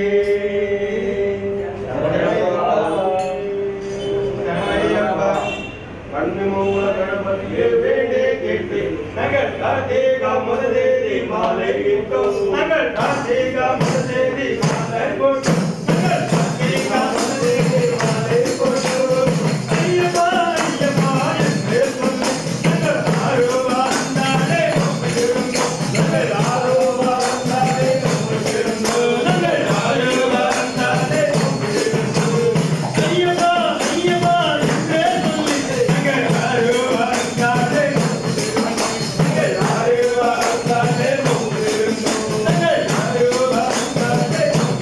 [SPEAKER 6] कण्णमूल गणपति बेटे केटे नगर दाते का मददे दी माले इतो नगर दाते का मददे दी माले कोटो नगर दाते का मददे दी माले कोटो अय्यप्पा अय्यप्पा ये सुन नगर आरो बांदारे नगर आरो बांदारे नगर आरो बांदारे अय्यप्पा अय्यप्पा ये सुन नगर आरो बांदारे नगर आरो बांदारे नगर आरो बांदारे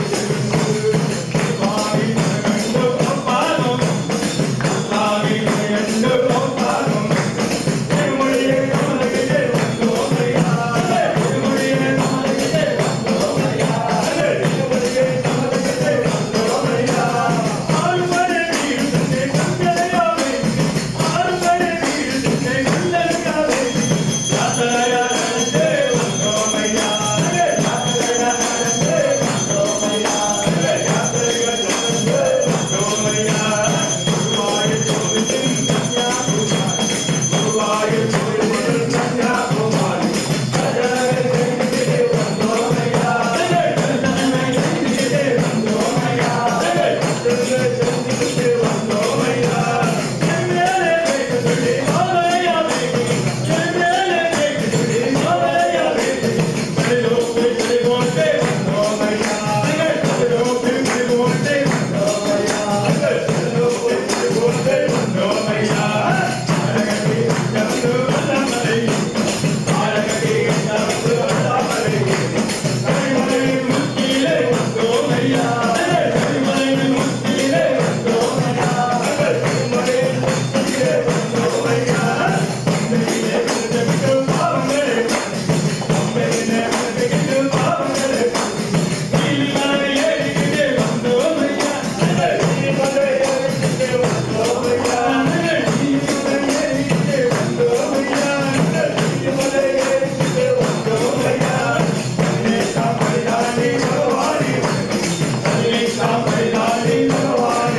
[SPEAKER 6] स्वामी नगंडो पालो स्वामी नगंडो पालो मुड़िये कमलगे वंदो मैया मुड़िये कमलगे वंदो मैया मुड़िये कमलगे वंदो मैया आर बड़े वीर से कंगन गावे आर बड़े वीर से कंगन गावे यात्रा करते वंदो मैया यात्रा करते वंदो मैया यात्रा करते वंदो मैया गुरुवार चोविसिन कन्या कुमारी गुरुवार चोविसिन कन्या कुमारी दर्शन करते वंदो मैया दर्शन करते वंदो मैया दर्शन करते वंदो मैया मेरे देख तुझे आया बेटी मेरे देख तुझे आया बेटी मेरे लोग तेरे बोलते वंदो मैया मेरे लोग तेरे बोलते वंदो मैया मेरे लोग तेरे बोलते वंदो मैया आरगटी जब बल्ला मरे आरगटी जब बल्ला मरे कई मरे मुश्किले वंदो मैया कई मरे मुश्किले वंदो मैया कई मरे मुश्किले वंदो मैया मेरे जग को पाव मेरे मेरे जग को पाव मेरे दिल मरे ये दिखे वंदो मैया दिल मरे ये दिखे वंदो मैया दिल मरे ये दिखे वंदो मैया दिल मरे ये दिखे वंदो मैया ने का पैदानी भगवानी ने का पैदानी भगवानी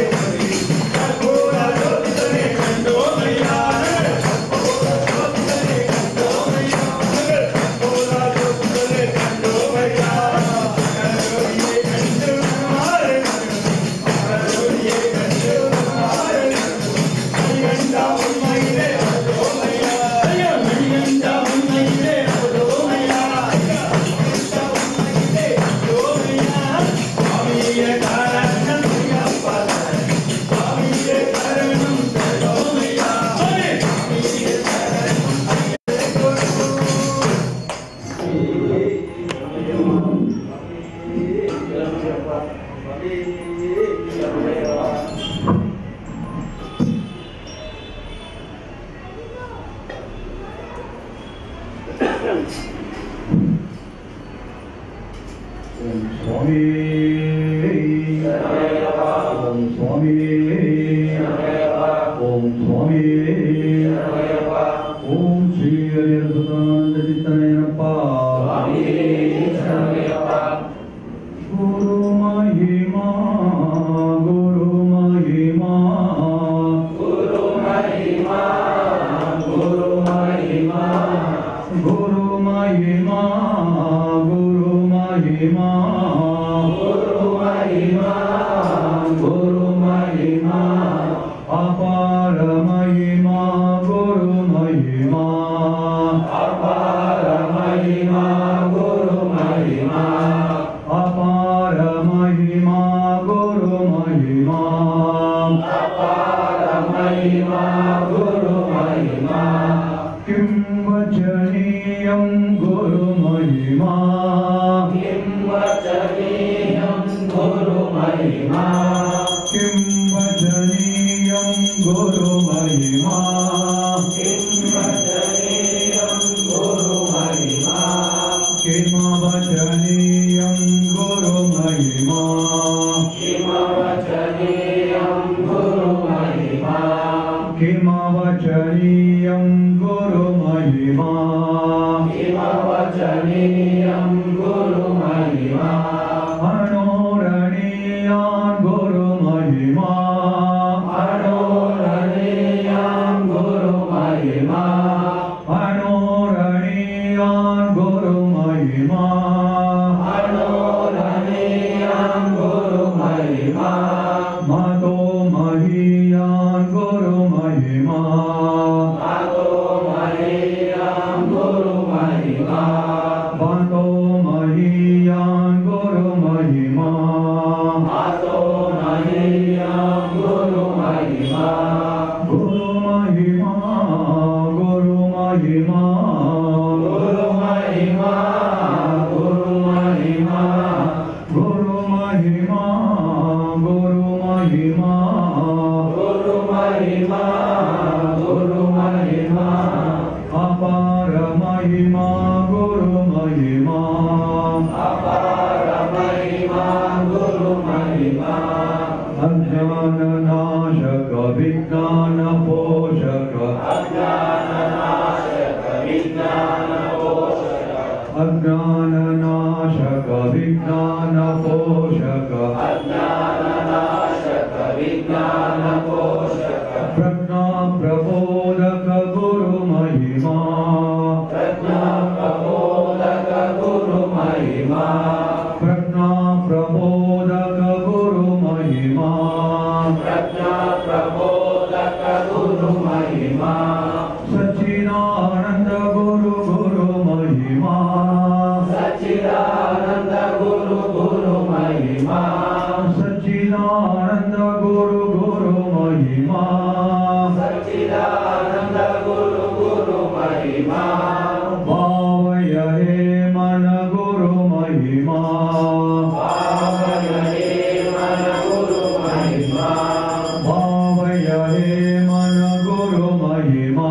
[SPEAKER 6] पूरा ज्योति तने कंडो मैया पूरा ज्योति तने कंडो मैया पूरा ज्योति तने कंडो मैया करो ये कंडो हमारे करो ये कंडो हमारे मणिगंडा उन्मईले अवधो मैया मणिगंडा उन्मईले अवधो मैया मणिगंडा उन्मईले अवधो मैया स्वामी ये कारणं अय्यप्पा स्वामी ये कारणं अवधो मैया स्वामी ये कारणं अय्यप्पा
[SPEAKER 4] ओम स्वामी ओम स्वामी ओम स्वामी ओम श्री हरिहरसुतानंदचित्तनयनप्पा गुरु महिमा गुरु महिमा गुरु महिमा गुरु महिमा गुरु महिमा गुरु महिमा गुरु महिमा गुरु महिमा अपार महिमा गुरु महिमा अपार महिमा किंवचनीयं गुरु महिमा किंवचनीयं गुरु महिमा किंवचनीयं गुरु महिमा किंवचनीयं गुरु महिमा किंवचनीयं गुरु महिमा अणोरणीयां गुरु महिमा अणोरणीयां गुरु महिमा अणोरणीयां गुरु महिमा अणोरणीयां गुरु महिमा मातो महीयां गुरु महिमा मातो महीयां गुरु महिमा मातो महीयां गुरु महिमा मातो महीयां गुरु महिमा गुरु महिमा गुरु महिमा गुरु महिमा गुरु महिमा गुरु महिमा गुरु महिमा गुरु महिमा गुरु महिमा अपार महिमा गुरु महिमा अपार महिमा गुरु महिमा अज्ञान नाशक विज्ञान पोषक अज्ञान नाशक विज्ञान पोषक अज्ञान नाशक विज्ञान पोषक अज्ञान नाशक विज्ञान पोषक प्रज्ञा प्रबोधक गुरु महिमा प्रज्ञा प्रबोधक गुरु महिमा प्रज्ञा प्रबोधक गुरु महिमा प्रज्ञा प्रबोधक गुरु महिमा सच्चिदानंद गुरु गुरु महिमा सच्चिदानंद गुरु गुरु महिमा सच्चिदानंद गुरु गुरु महिमा सच्चिदानंद गुरु गुरु महिमा भावय हे मन गुरु महिमा भावय हे मन गुरु महिमा भावय हे मन गुरु महिमा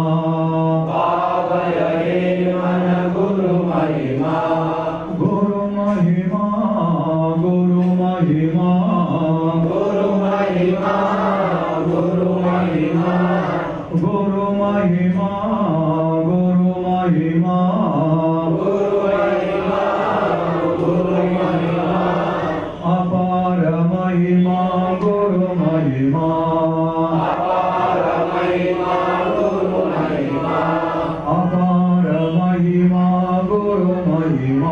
[SPEAKER 4] भावय हे मन गुरु महिमा गुरु महिमा गुरु महिमा गुरु महिमा गुरु महिमा गुरु महिमा गुरु महिमा गुरु महिमा गुरु महिमा अपार महिमा गुरु महिमा अपार महिमा गुरु महिमा अपार महिमा गुरु महिमा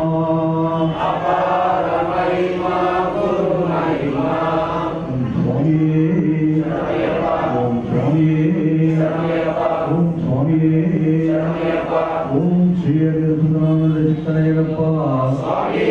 [SPEAKER 4] अपार महिमा गुरु महिमा ओम स्वामी ओम स्वामी ओम श्री सुंदरानंद चित्तनयप्प स्वामी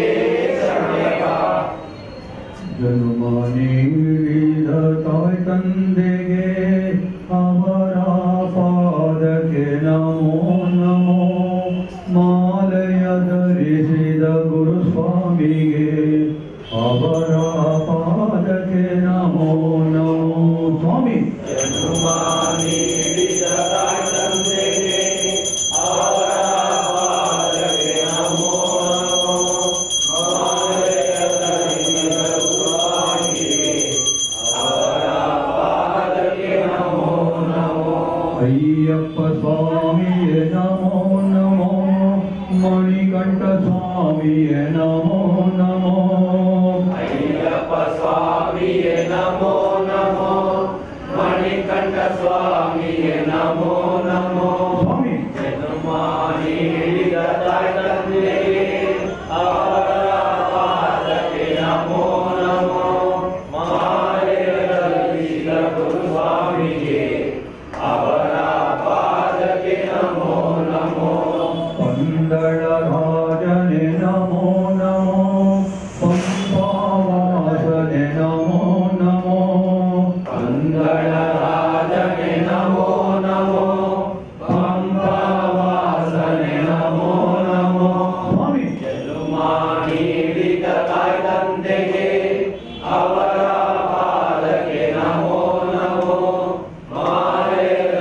[SPEAKER 4] जन्म ನೀಡಿದ ತಾಯಿ ತಂದೆಗೆ ಅವರ ಪಾದಕ್ಕೆ ನಮೋ ನಮೋ ಮಾಲೆಯ ಧರಿಸಿದ ಗುರು ಸ್ವಾಮಿಗೆ ಅವರ ಪಾದಕ್ಕೆ ನಮೋ ನಮೋ ಸ್ವಾಮಿ ಜನ್ಮ ನೀಡಿದ ತಾಯಿ ತಂದೆಗೆ ಅವರ ಪಾದಕ್ಕೆ ನಮೋ ನಮೋ ಮಾಲೆಯ ಧರಿಸಿದ ಸ್ವಾಮಿಗೆ ಅವರ ಪಾದಕ್ಕೆ ನಮೋ ನಮೋ ಅಯ್ಯಪ್ಪ ಸ್ವಾಮಿಯೇ ನಮೋ ನಮೋ ಮಣಿಕಂಠ ಸ್ವಾಮಿಯೇ ನಮೋ ನಮೋ ಅಯ್ಯಪ್ಪ ಸ್ವಾಮಿಯೇ ನಮೋ ನಮೋ ಮಣಿಕಂಠ ಸ್ವಾಮಿಯೇ ನಮೋ ನಮೋ ಸ್ವಾಮಿ ಜನ್ಮ ನೀಡಿದ ತಾಯಿ ತಂದೆಗೆ ಅವರ ಪಾದಕ್ಕೆ ನಮೋ ನಮೋ ಮಾಲೆಯ ಧರಿಸಿದ ಗುರು ಸ್ವಾಮಿಗೆ ಅವರ ಪಾದಕ್ಕೆ ನಮೋ ನಮೋ ಪಂದಳ ರಾಜನೆ ನಮೋ ನಮೋ ಪಂಪಾವಾಸನೆ ನಮೋ ನಮೋ ಪಂದಳ ರಾಜನೆ ನಮೋ ನಮೋ ಪಂಪಾವಾಸನೆ ನಮೋ ನಮೋ ಸ್ವಾಮಿ ಜನ್ಮ ನೀಡಿದ ತಾಯಿ ತಂದೆಗೆ ಅವರ ಪಾದಕ್ಕೆ ನಮೋ ನಮೋ ಮಾಲೆಯ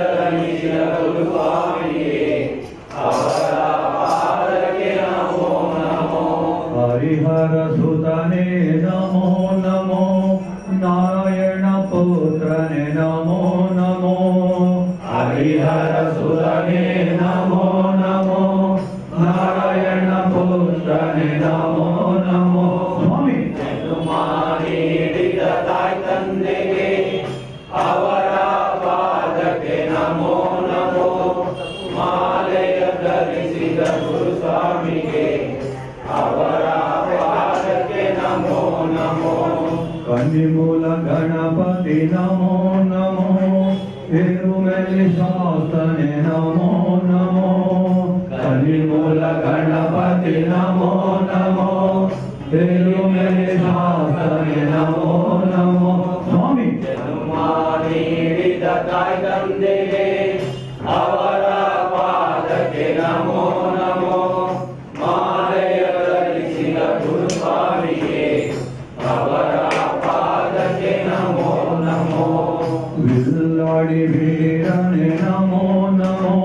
[SPEAKER 4] ಹರಿಹರ ಸುರನೇ ನಮೋ ನಮೋ ನಾರಾಯಣ ಪುತ್ರನೇ ನಮೋ ನಮೋ ಸ್ವಾಮಿ ಜನ್ಮ ನೀಡಿದ ತಾಯಿ ತಂದೆಗೆ ಅವರ ಪಾದಕ್ಕೆ ನಮೋ ನಮೋ ಮಾಲೆಯ ಧರಿಸಿದ ಗುರುಸ್ವಾಮಿಗೆ ಅವರ ಪಾದಕ್ಕೆ ನಮೋ ನಮೋ ಕನ್ನಿಮೂಲ ಗಣಪತಿ ನಮೋ ನಮೋ ತಿರುಮಲೆ ಶಾಸನೆ ನಮೋ ನಮೋ ಕನ್ನಿಮೂಲ ಗಣಪತಿ ನಮೋ ನಮೋ ತಿರುಮಲೆ ಶಾಸನೆ ನಮೋ ನಮೋ ಸ್ವಾಮಿ ಜನ್ಮ ನೀಡಿದ ತಾಯಿ ತಂದೆಗೆ ಅವರ ಪಾದಕ್ಕೆ ನಮೋ ನಮೋ ಮಾಲೆಯ ಧರಿಸಿದ ಗುರುಸ್ವಾಮಿಗೆ ಅವರ ಪಾದಕ್ಕೆ ನಮೋ ನಮೋ ವಿಲ್ಲಾಡಿ ವೀರನೆ ನಮೋ ನಮೋ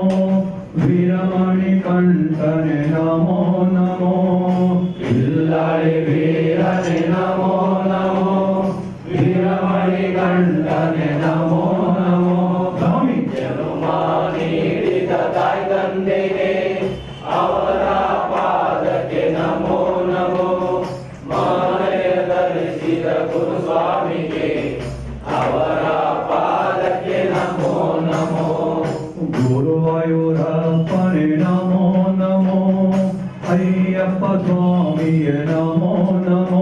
[SPEAKER 4] ವೀರಮಣಿ ಕಂಠನೆ ನಮೋ ನಮೋ ವಿಲ್ಲಾಡಿ ವೀರನೆ ನಮೋ ನಮೋ ವೀರಮಣಿ ಕಂಠನೆ ನಮೋ ನಮೋ ಸ್ವಾಮಿ ಜನ್ಮ ನೀಡಿದ ತಾಯಿ ತಂದೆಗೆ ಅವರ ಪಾದಕ್ಕೆ ನಮೋ ನಮೋ ಮಾಲೆಯ ಧರಿಸಿದ ಗುರುಸ್ವಾಮಿಗೆ ಅವರ ಪಾದಕ್ಕೆ ನಮೋ ನಮೋ ಗುರುವಾಯೂರಪ್ಪನೇ ನಮೋ ನಮೋ ಅಯ್ಯಪ್ಪ ಸ್ವಾಮಿಯೇ ನಮೋ ನಮೋ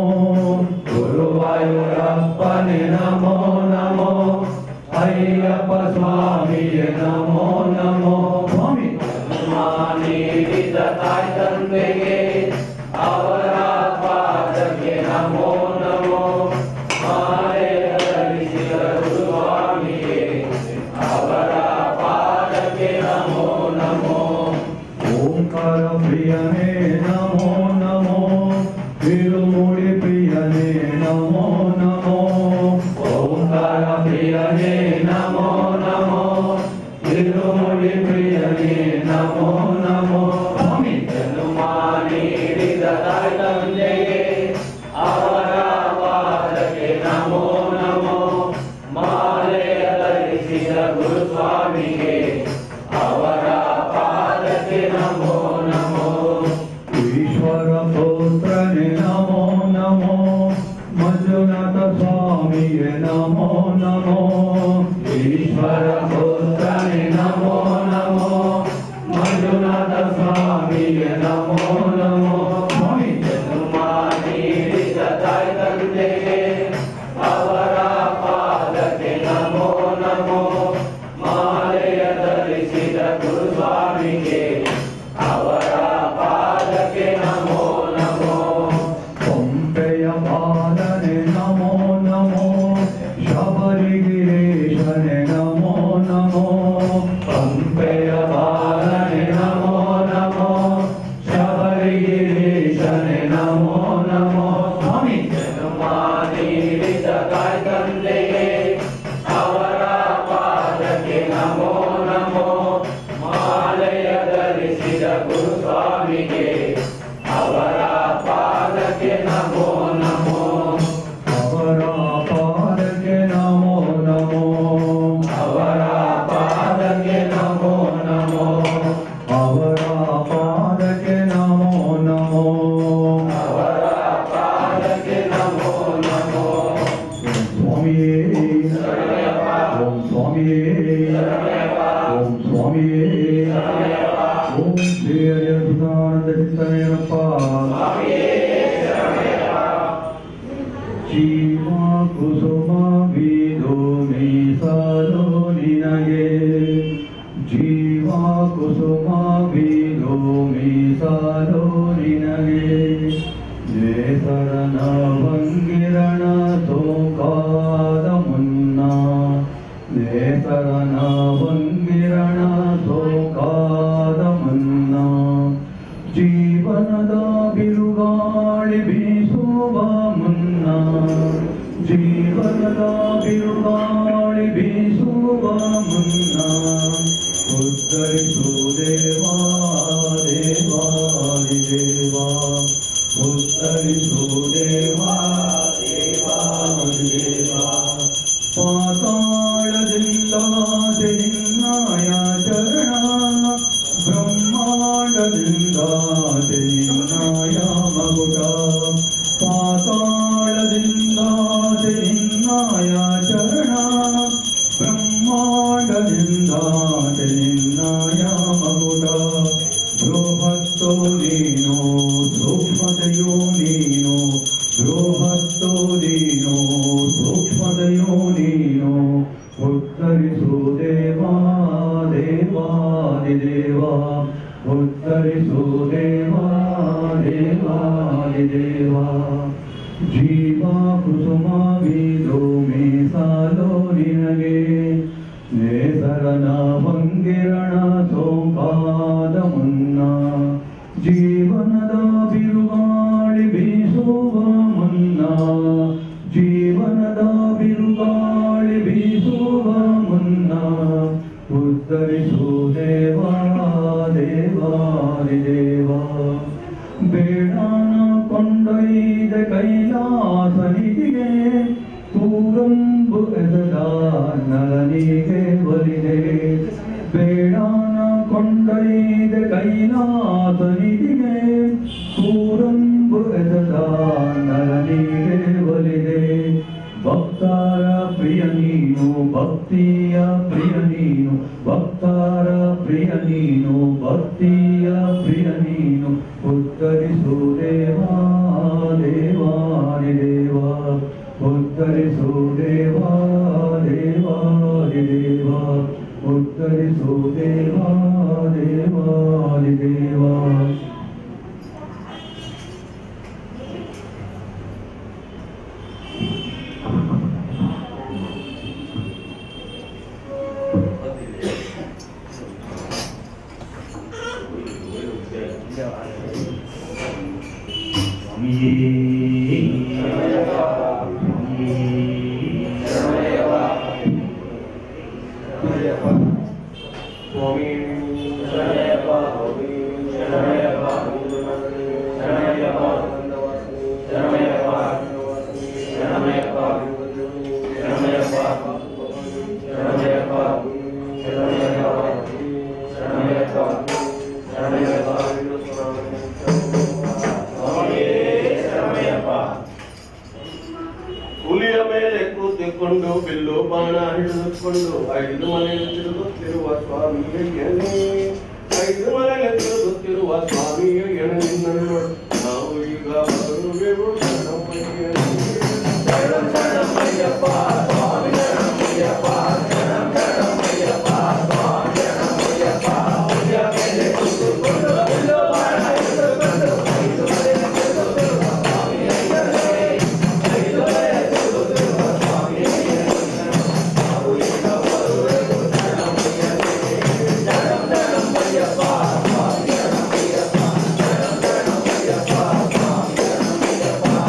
[SPEAKER 4] ಗುರುವಾಯೂರಪ್ಪನೇ ನಮೋ ನಮೋ ಅಯ್ಯಪ್ಪ ಸ್ವಾಮಿಯೇ ನಮೋ ನಮೋ ಸ್ವಾಮಿ ಜನ್ಮ ನೀಡಿದ ತಾಯಿ ತಂದೆಗೆ ಅವರ ಪಾದಕ್ಕೆ ನಮೋ ನಮೋ ಮಾಲೆಯ ಧರಿಸಿದ ಗುರುಸ್ವಾಮಿಗೆ ಅವರ ಪಾದಕ್ಕೆ ನಮೋ ನಮೋ ಓಂಕಾರ ಪ್ರಿಯನೇ ನಮೋ ನಮೋ ತಿರುಮುಡಿ ಪ್ರಿಯನೇ ನಮೋ ನಮೋ ಓಂಕಾರ ಪ್ರಿಯನೇ ನಮೋ ನಮೋ ತಿರುಮುಡಿ ಪ್ರಿಯನೇ ನಮೋ ನಮೋ ಸ್ವಾಮಿ ಜನ್ಮ ನೀಡಿದ ತಾಯಿ ತಂದೆಗೆ ಅವರ ಪಾದಕ್ಕೆ ನಮೋ ನಮೋ ಮಾಲೆಯ ಧರಿಸಿದ ಗುರುಸ್ವಾಮಿಗೆ ಅವರ ಪಾದಕ್ಕೆ ನಮೋ ನಮೋ ಈಶ್ವರ ಪುತ್ರನೇ ನಮೋ ನಮೋ ಮಂಜುನಾಥ ಸ್ವಾಮಿಯೇ ನಮೋ ನಮೋ ಈಶ್ವರ ಪುತ್ರನೇ ನಮೋ ನಮೋ ಮಂಜುನಾಥ ಸ್ವಾಮಿಯೇ ನಮೋ ನಮೋ ಸ್ವಾಮಿ ಜನ್ಮ ನೀಡಿದ ತಾಯಿ ತಂದೆಗೆ ಅವರ ಪಾದಕ್ಕೆ ನಮೋ ನಮೋ ಮಾಲೆಯ ಧರಿಸಿದ ಗುರುಸ್ವಾಮಿಗೆ ಅವರ ಪಾದಕ್ಕೆ ನಮೋ ನಮೋ ಪಂಪೆಯ ಪಾಲನೆ ನಮೋ ನಮೋ ಶಬರಿಗಿರೀಶನೆ ನಮೋ ನಮೋ ಪಂಪೆಯ ಪಾಲನೆ ನಮೋ ನಮೋ ಶಬರಿಗಿರೀಶನೆ ನಮೋ ನಮೋ ಸ್ವಾಮಿ ಜನ್ಮ ನೀಡಿದ ತಾಯಿ ತಂದೆಗೆ ಅವರ ಪಾದಕ್ಕೆ ನಮೋ ನಮೋ ಮಾಲೆಯ ಧರಿಸಿದ ಗುರುಸ್ವಾಮಿಗೆ ಅವರ ಪಾದಕ್ಕೆ ನಮೋ ನಮೋ ಅವರ ಪಾದಕ್ಕೆ ನಮೋ ನಮೋ ಅವರ ಪಾದಕ್ಕೆ ನಮೋ ನಮೋ ಅವರ ಪಾದಕ್ಕೆ ನಮೋ ನಮೋ ಅವರ ಪಾದಕ್ಕೆ ನಮೋ ನಮೋ ಸ್ವಾಮಿಯೇ ಓಂ ಸ್ವಾಮಿಯೇ ಓಂ ಸ್ವಾಮಿಯೇ ಓಂ ಶ್ರೀ ಹರಿಹರ ಚಿತ್ತನೇನಪ್ಪ ಜೀವ ಕುಸುಮ ಬೀದು ಮೀಸಲು ನಿನಗೆ ಜೀವ ಕುಸುಮ ಬೀದು ಮೀಸಲು ನಿನಗೆ ನೇಸರನ ಭಂಗಿರಣ ಸೋಕಾದ ಮುನ್ನ ನೇಸರನ ಭಂಗಿರಣ ಸೋಕಾದ ಮುನ್ನ ಜೀವನದ ಅಂದಾತೆ ನಿನ್ನಾಯ ಮಗುಡ ಬೃಹತ್ತೋ ನೀನು ಸೂಕ್ಷ್ಮತೆಯೋ ನೀನು ಬೃಹತ್ತೋ ನೀನು ಸೂಕ್ಷ್ಮತೆಯೋ ನೀನು ಉತ್ತರಿಸು ದೇವಾ ದೇವಾದಿ ದೇವಾ ಉತ್ತರಿಸು ದೇವಾ ದೇವಾದಿ ದೇವಾ ಜೀವ ಕುಸುಮ ಬೀದು ಮೀಸಾಲೋ ನಿನಗೆ ನೇಸರನ ಭಂಗಿರಣ ಸೋಂಕಾದ ಮುನ್ನ ಜೀವನದ ಬಿರುಗಾಳಿ ಬೀಸುವ ಮುನ್ನ ಜೀವನದ ಬಿರುಗಾಳಿ ಬೀಸುವ ಮುನ್ನ ಉತ್ತರಿಸು ದೇವಾ ದೇವಾದಿ ದೇವಾ ಬೇಡಾನ ಕೊಂಡೊಯ್ದ ಕೈಲಾಸನಿಗೆ ತೂರಂಬು ಎಸದ ನರನಿಗೆ ಒಲಿದೆ ಬೇಡಾನ ಕೊಂಡೊಯ್ದ ಕೈಲಾಸನಿಗೆ ತೂರಂಬು ಎಸದ ನರನಿಗೆ ಒಲಿದೆ ಭಕ್ತಾರ ಪ್ರಿಯ ನೀನು ಭಕ್ತಿಯ ಪ್ರಿಯ ನೀನು ಭಕ್ತಾರ ಪ್ರಿಯ ನೀನು ಭಕ್ತಿಯ ಪ್ರಿಯ ನೀನು ಉತ್ತರಿಸು ದೇವಾ ದೇವಾದಿ ದೇವಾ ಉತ್ತರಿಸು ದೇವಾ ದೇವಾದಿ ದೇವಾ ಉತ್ತರಿಸು ದೇವಾ ದೇವಾದಿ ದೇವಾ
[SPEAKER 6] ಹುಲಿಯ ಮೇಲೆ ಕೂತಿಕೊಂಡು ಬಿಲ್ಲು ಬಾಣ ಹಿಡಿದುಕೊಂಡು ಐದು ಮನೆಗೆ ತಿರುಗುತ್ತಿರುವ ಸ್ವಾಮಿಯ ಐದು ಮನೆಗೆ ತಿರುಗುತ್ತಿರುವ ಸ್ವಾಮಿಯ ಎಣೆಯನ್ನು ನಾವು ಈಗ ಬರುವೆವು ಶರಣಮಯ್ಯ ಶರಣಮಯ್ಯಪ್ಪ ಸ್ವಾಮಿ ಶರಣಮಯ್ಯಪ್ಪ ಶರಣ ಶರಣಮಯ್ಯಪ್ಪ ಸ್ವಾಮಿ ಶರಣಮಯ್ಯಪ್ಪ ಹುಲಿಯ ಮೇಲೆ ಕೂತಿಕೊಂಡು ಬಿಲ್ಲು ಬಾಣ ಹಿಡಿದುಕೊಂಡು ಐದು ಮನೆಗೆ ತಿರುಗುತ್ತಿರುವ ಸ್ವಾಮಿಯ ಐದು ಮನೆ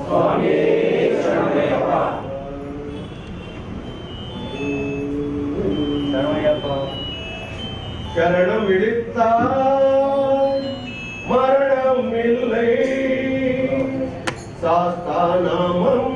[SPEAKER 6] शरणम विडित्ताय मरणम मिल्लै சாஸ்தாநாமம்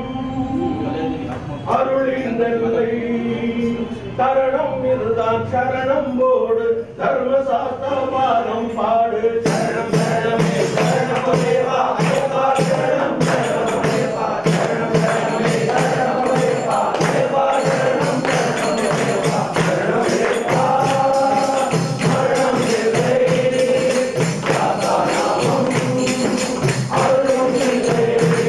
[SPEAKER 6] அருளிந்தல்லை தரணம் இதுதான் சரணம் போடு தர்ம சாஸ்திர பாதம் பாடு சரணம் சரணமே சரணம் தேவா தேவா சரணம் சரணம் தேவா சரணம் சரணமே சரணம் தேவா தேவா சரணம் சரணம் தேவா சரணம் தேவா சரணம் தேவை சாஸ்தாநாமம் அருளிந்தல்லை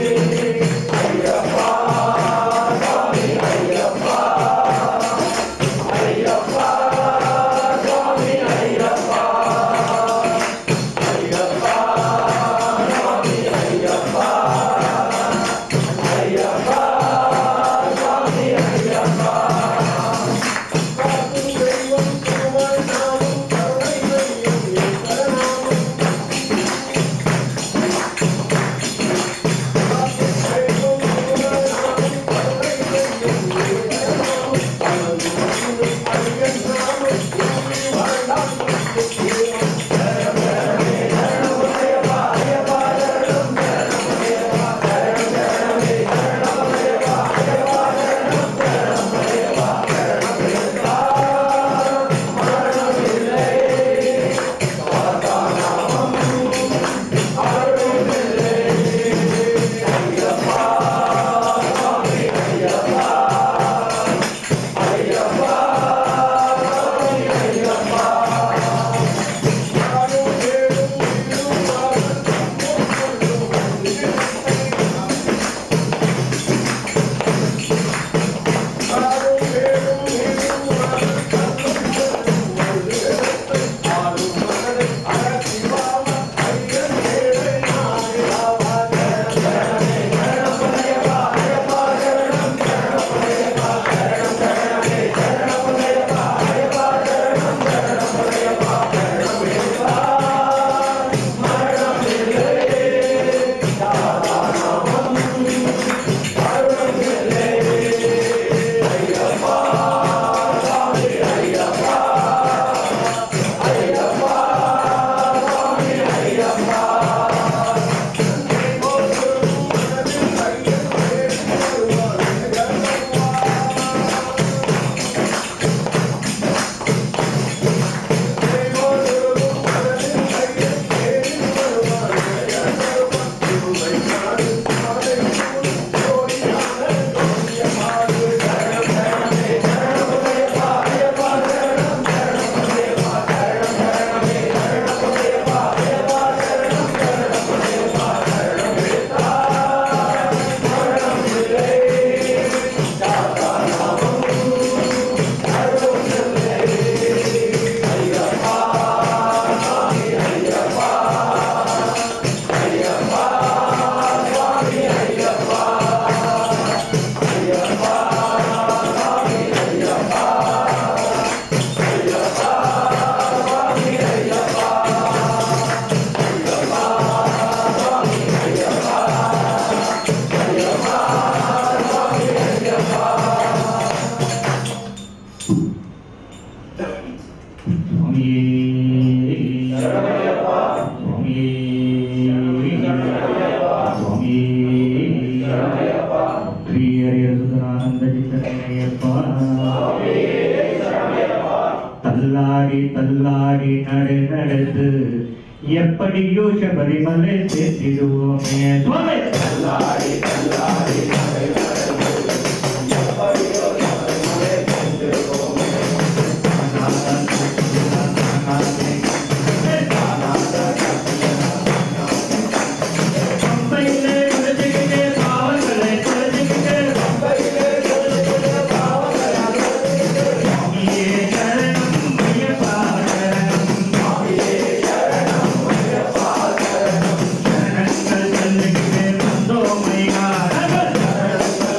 [SPEAKER 4] தள்ளாடி தள்ளாடி நடு நடந்து எப்படியோ சபரிமலை சேர்த்திடுவோமே சுவாமி தள்ளாடி தள்ளாடி நடு நடந்து எப்படியோ சபரிமலை சேர்த்திடுவோமே
[SPEAKER 6] Shut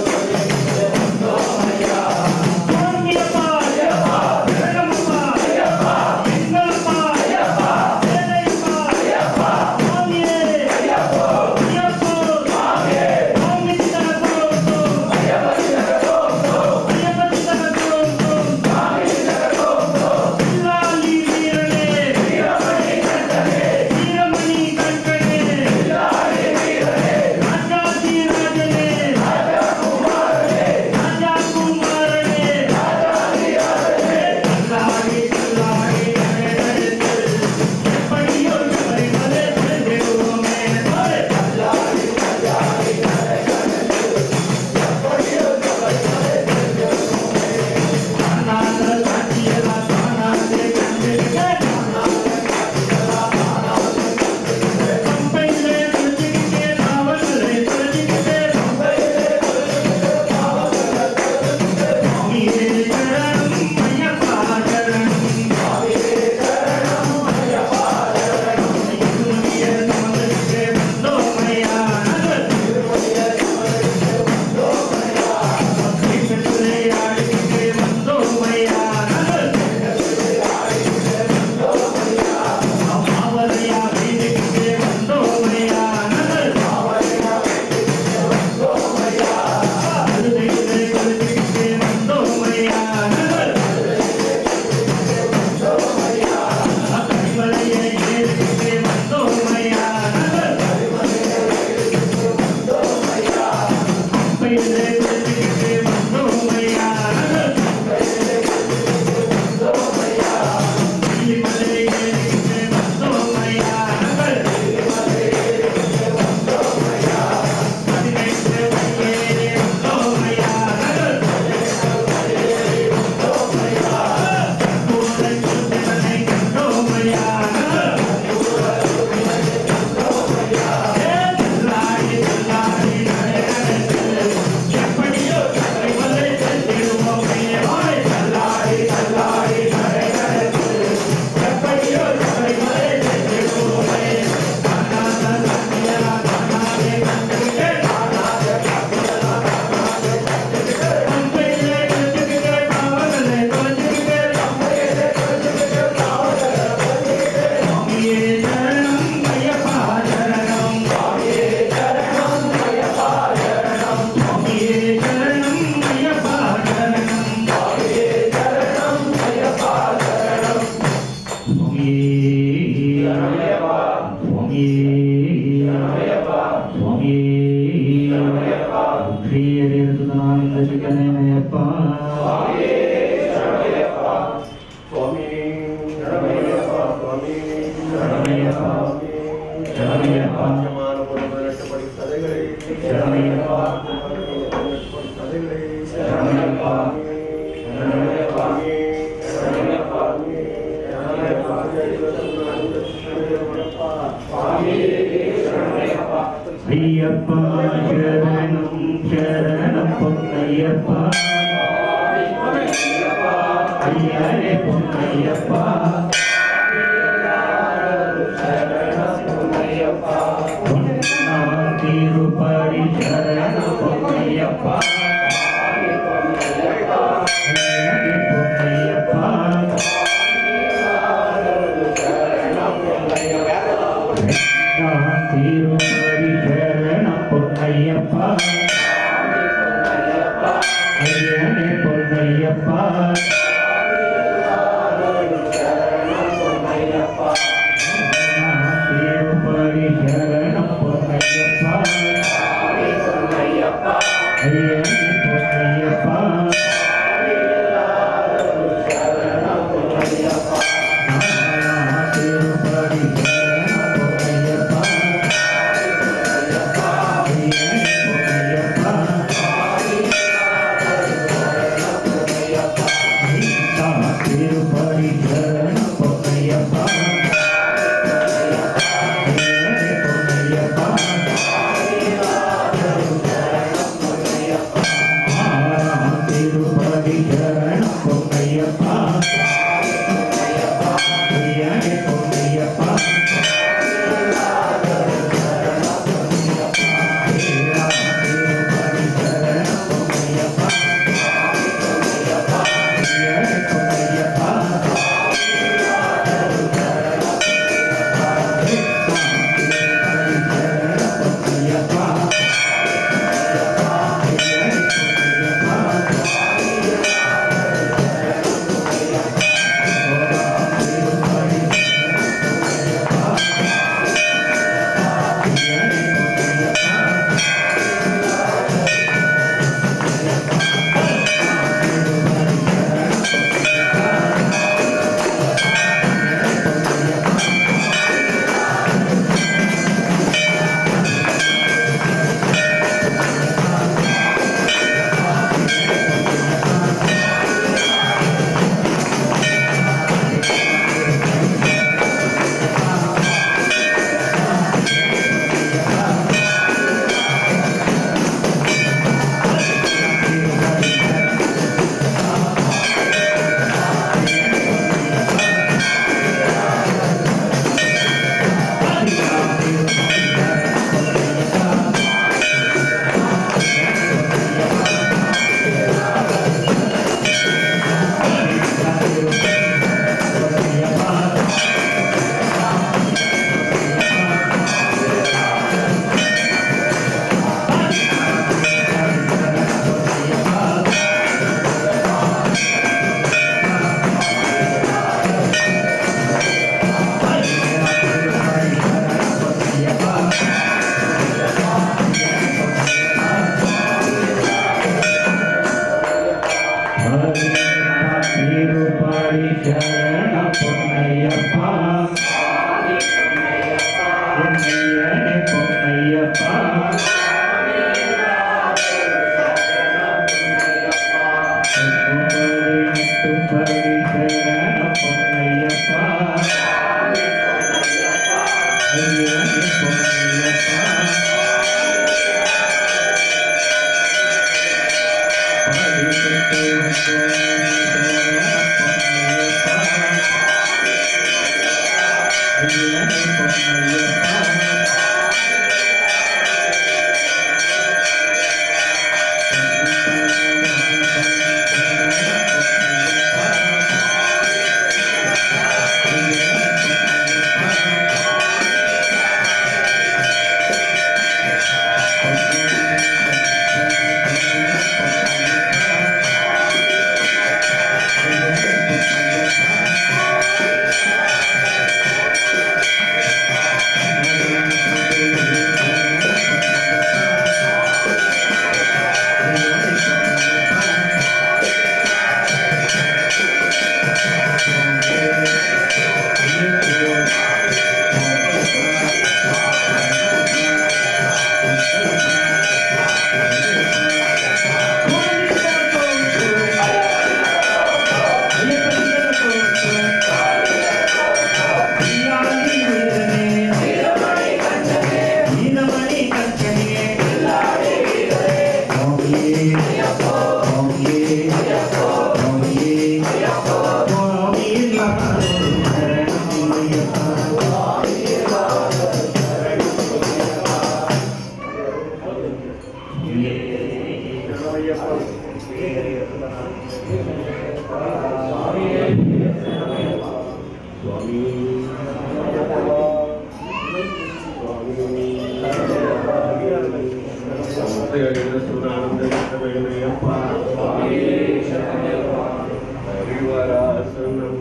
[SPEAKER 4] ஐயப்பா சரணம் சரணம் பொன்னையப்பா ஐயனே பொன்னையப்பா திருப்படி சரணம் பொன்னையப்பா ஐயனே பொன்னையப்பா திருப்படி சரணம் பொன்னையப்பா ஐயனே பொன்னையப்பா திருப்படி சரணம் பொன்னையப்பா ஐயனே பொன்னையப்பா திருப்படி
[SPEAKER 6] హరివరాసనం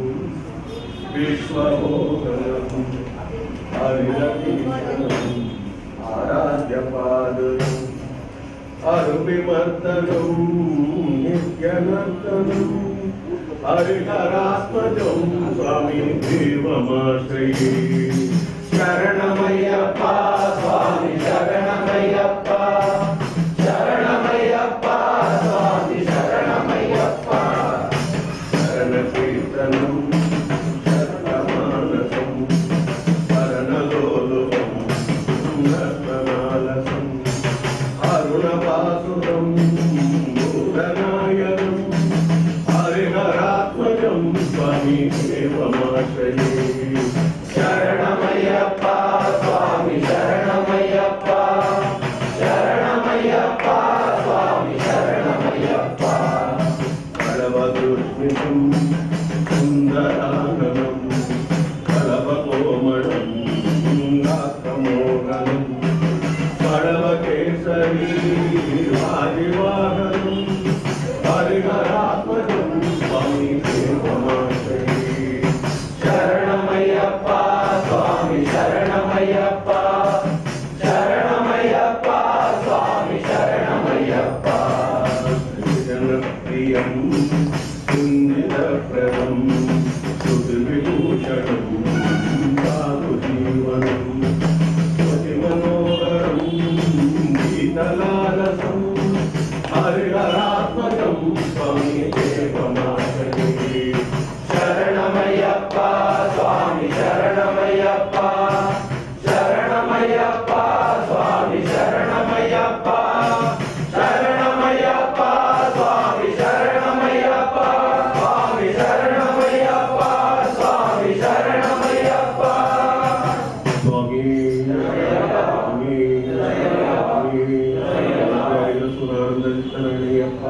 [SPEAKER 6] విశ్వమోహనం హరిరకీర్తనం ఆరాధ్యపాదం అరువిమర్దనం నిత్యనర్తనం హరిహరాత్మజం స్వామి దేవమాశ్రయే శరణమయ్యప్ప స్వామి శరణమయ్యప్ప శరణమయ్యప్ప స్వామి శరణమయ్యప్ప శరణ కీర్తనం శరణమానసం శరణలోలుపం నర్తనాలసం అరుణపాసురం మూఢనాయనం హరిహరాత్మజం స్వామి దేవమాశ్రయే శరణమయ్యప్ప స్వామి శరణమయ్యప్ప శరణమయ్యప్ప స్వామి శరణమయ్యప్ప కళవదృష్మితం సుందరాననం కళవకోమళం నాకమోహనం కళవకేసరీ వాదివాహనం హరిహరాత్మజం స్వామి దేవమాశ్రయే శరణమయ్యప్ప స్వామి శరణమయ్యప్ప శరణమయ్యప్ప స్వామి శరణమయ్యప్ప జనప్రియం కుందితప్రదం శృతివిభూషణం సాధు జీవనం స్వతిమనోహరం గీతలాలసం హరిహరాత్మజం స్వామి దేవమాశ్రయే శరణమయ్యప్ప స్వామి శరణమయ్యప్ప శరణమయ్యప్ప స్వామి శరణమయ్యప్ప శరణమయ్యప్ప స్వామి శరణమయ్యప్ప స్వామి శరణమయ్యప్ప స్వామి శరణమయ్యప్ప స్వామి సురానందయ్యప్ప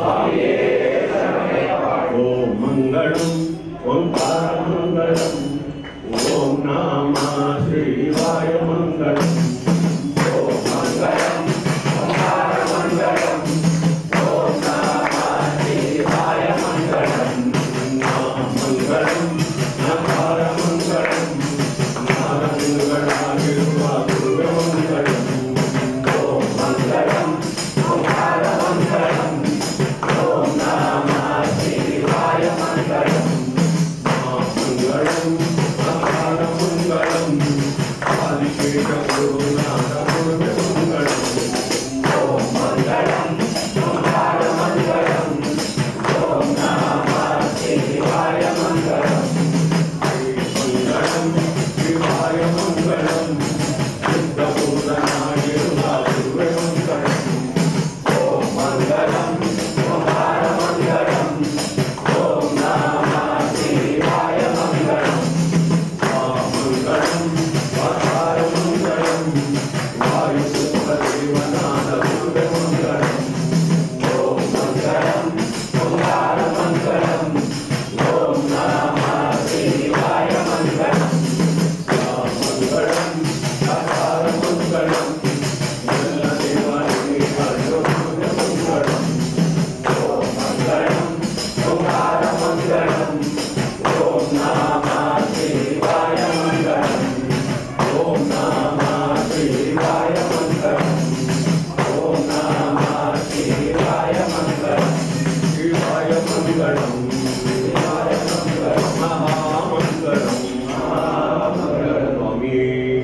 [SPEAKER 6] ఓం మంగళం ఓంకార మంగళం ఓం నమః శివాయ మంగళం ఓం మంగళం ఓంకార మంగళం ఓం నమః శివాయ మంగళం మంగళం ఓంకార మంగళం నారసింగళాగిరువాగురువే మంగళం ఓం మంగళం ఓంకార మంగళం ఓం నమః శివాయ మంగళం మంగళం అకార మంగళం ఆదిశేష గురునాథ గురువే మంగళం ఓం మంగళం ఓంకార మంగళం ఓం నమః శివాయ మంగళం మంగళం శివాయ మంగళం సిద్ధపూర్ణాయ గురువే మంగళం ఓం మంగళం ఓంకార మంగళం ఓం నమః శివాయ మంగళం మంగళం అకార మంగళం వాయుపుత్రదేవనాథ గురువే మంగళం ఓం మంగళం ఓంకార మంగళం ఓం నమః శివాయ మంగళం మంగళం అకార మంగళం జలదేవాని హరిగురువే మంగళం ఓం మంగళం ఓంకార మంగళం ఓం నమః శివాయ మంగళం ఓం నమః శివాయ మంగళం ఓం నమః శివాయ మంగళం శివాయ మంగళం శివాయ మంగళం మహామంగళం మహామంగళం స్వామి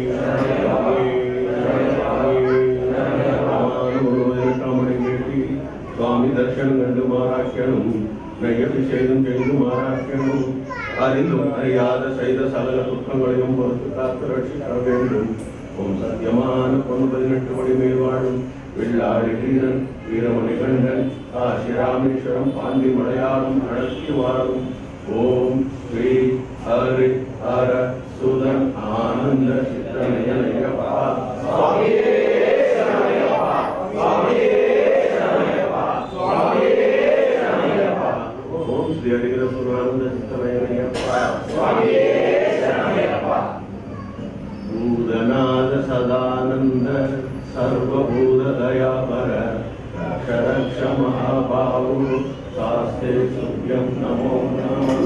[SPEAKER 6] స్వామి దర్శనం కండు మారాఖ్యను നയ്യഭിഷേകം ചെയ്തു മാറാക്കണം. അറിഞ്ഞും അറിയാതെ ചെയ്ത സകല കുറ്റങ്ങളെയും പുറത്തു കാത്തു രക്ഷിക്കാൻ വേണ്ടും. ഓം സത്യമാന പൊന്നു പതിനെട്ട് മണിമേൽ വാഴും വെള്ളാടി വീരൻ വീരമണികണ്ഠൻ കാശിരാമേശ്വരം പാണ്ഡി മലയാളം അടക്കി വാഴും. ഓം ശ്രീ ഹരി ഹര സുതൻ ആനന്ദ ചിത്തനയനയപ്പ സ്വാമിയേ ശരണമയ്യപ്പ സ്വാമിയേ ശരണമയ്യപ്പ സ്വാമിയേ ശരണമയ്യപ്പ. ഓം ശ്രീ ഹരിഹര സുരാനന്ദ ചിത്തനയനയപ്പ സ്വാമിയേ ശരണമയ്യപ്പ. ഭൂതനാഥ സദാ सच्चिदानंद सर्वभूतदयापर रक्ष महाबाहु शास्त्रे तुभ्यं नमो नमः।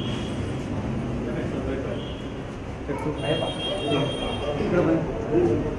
[SPEAKER 3] इकडे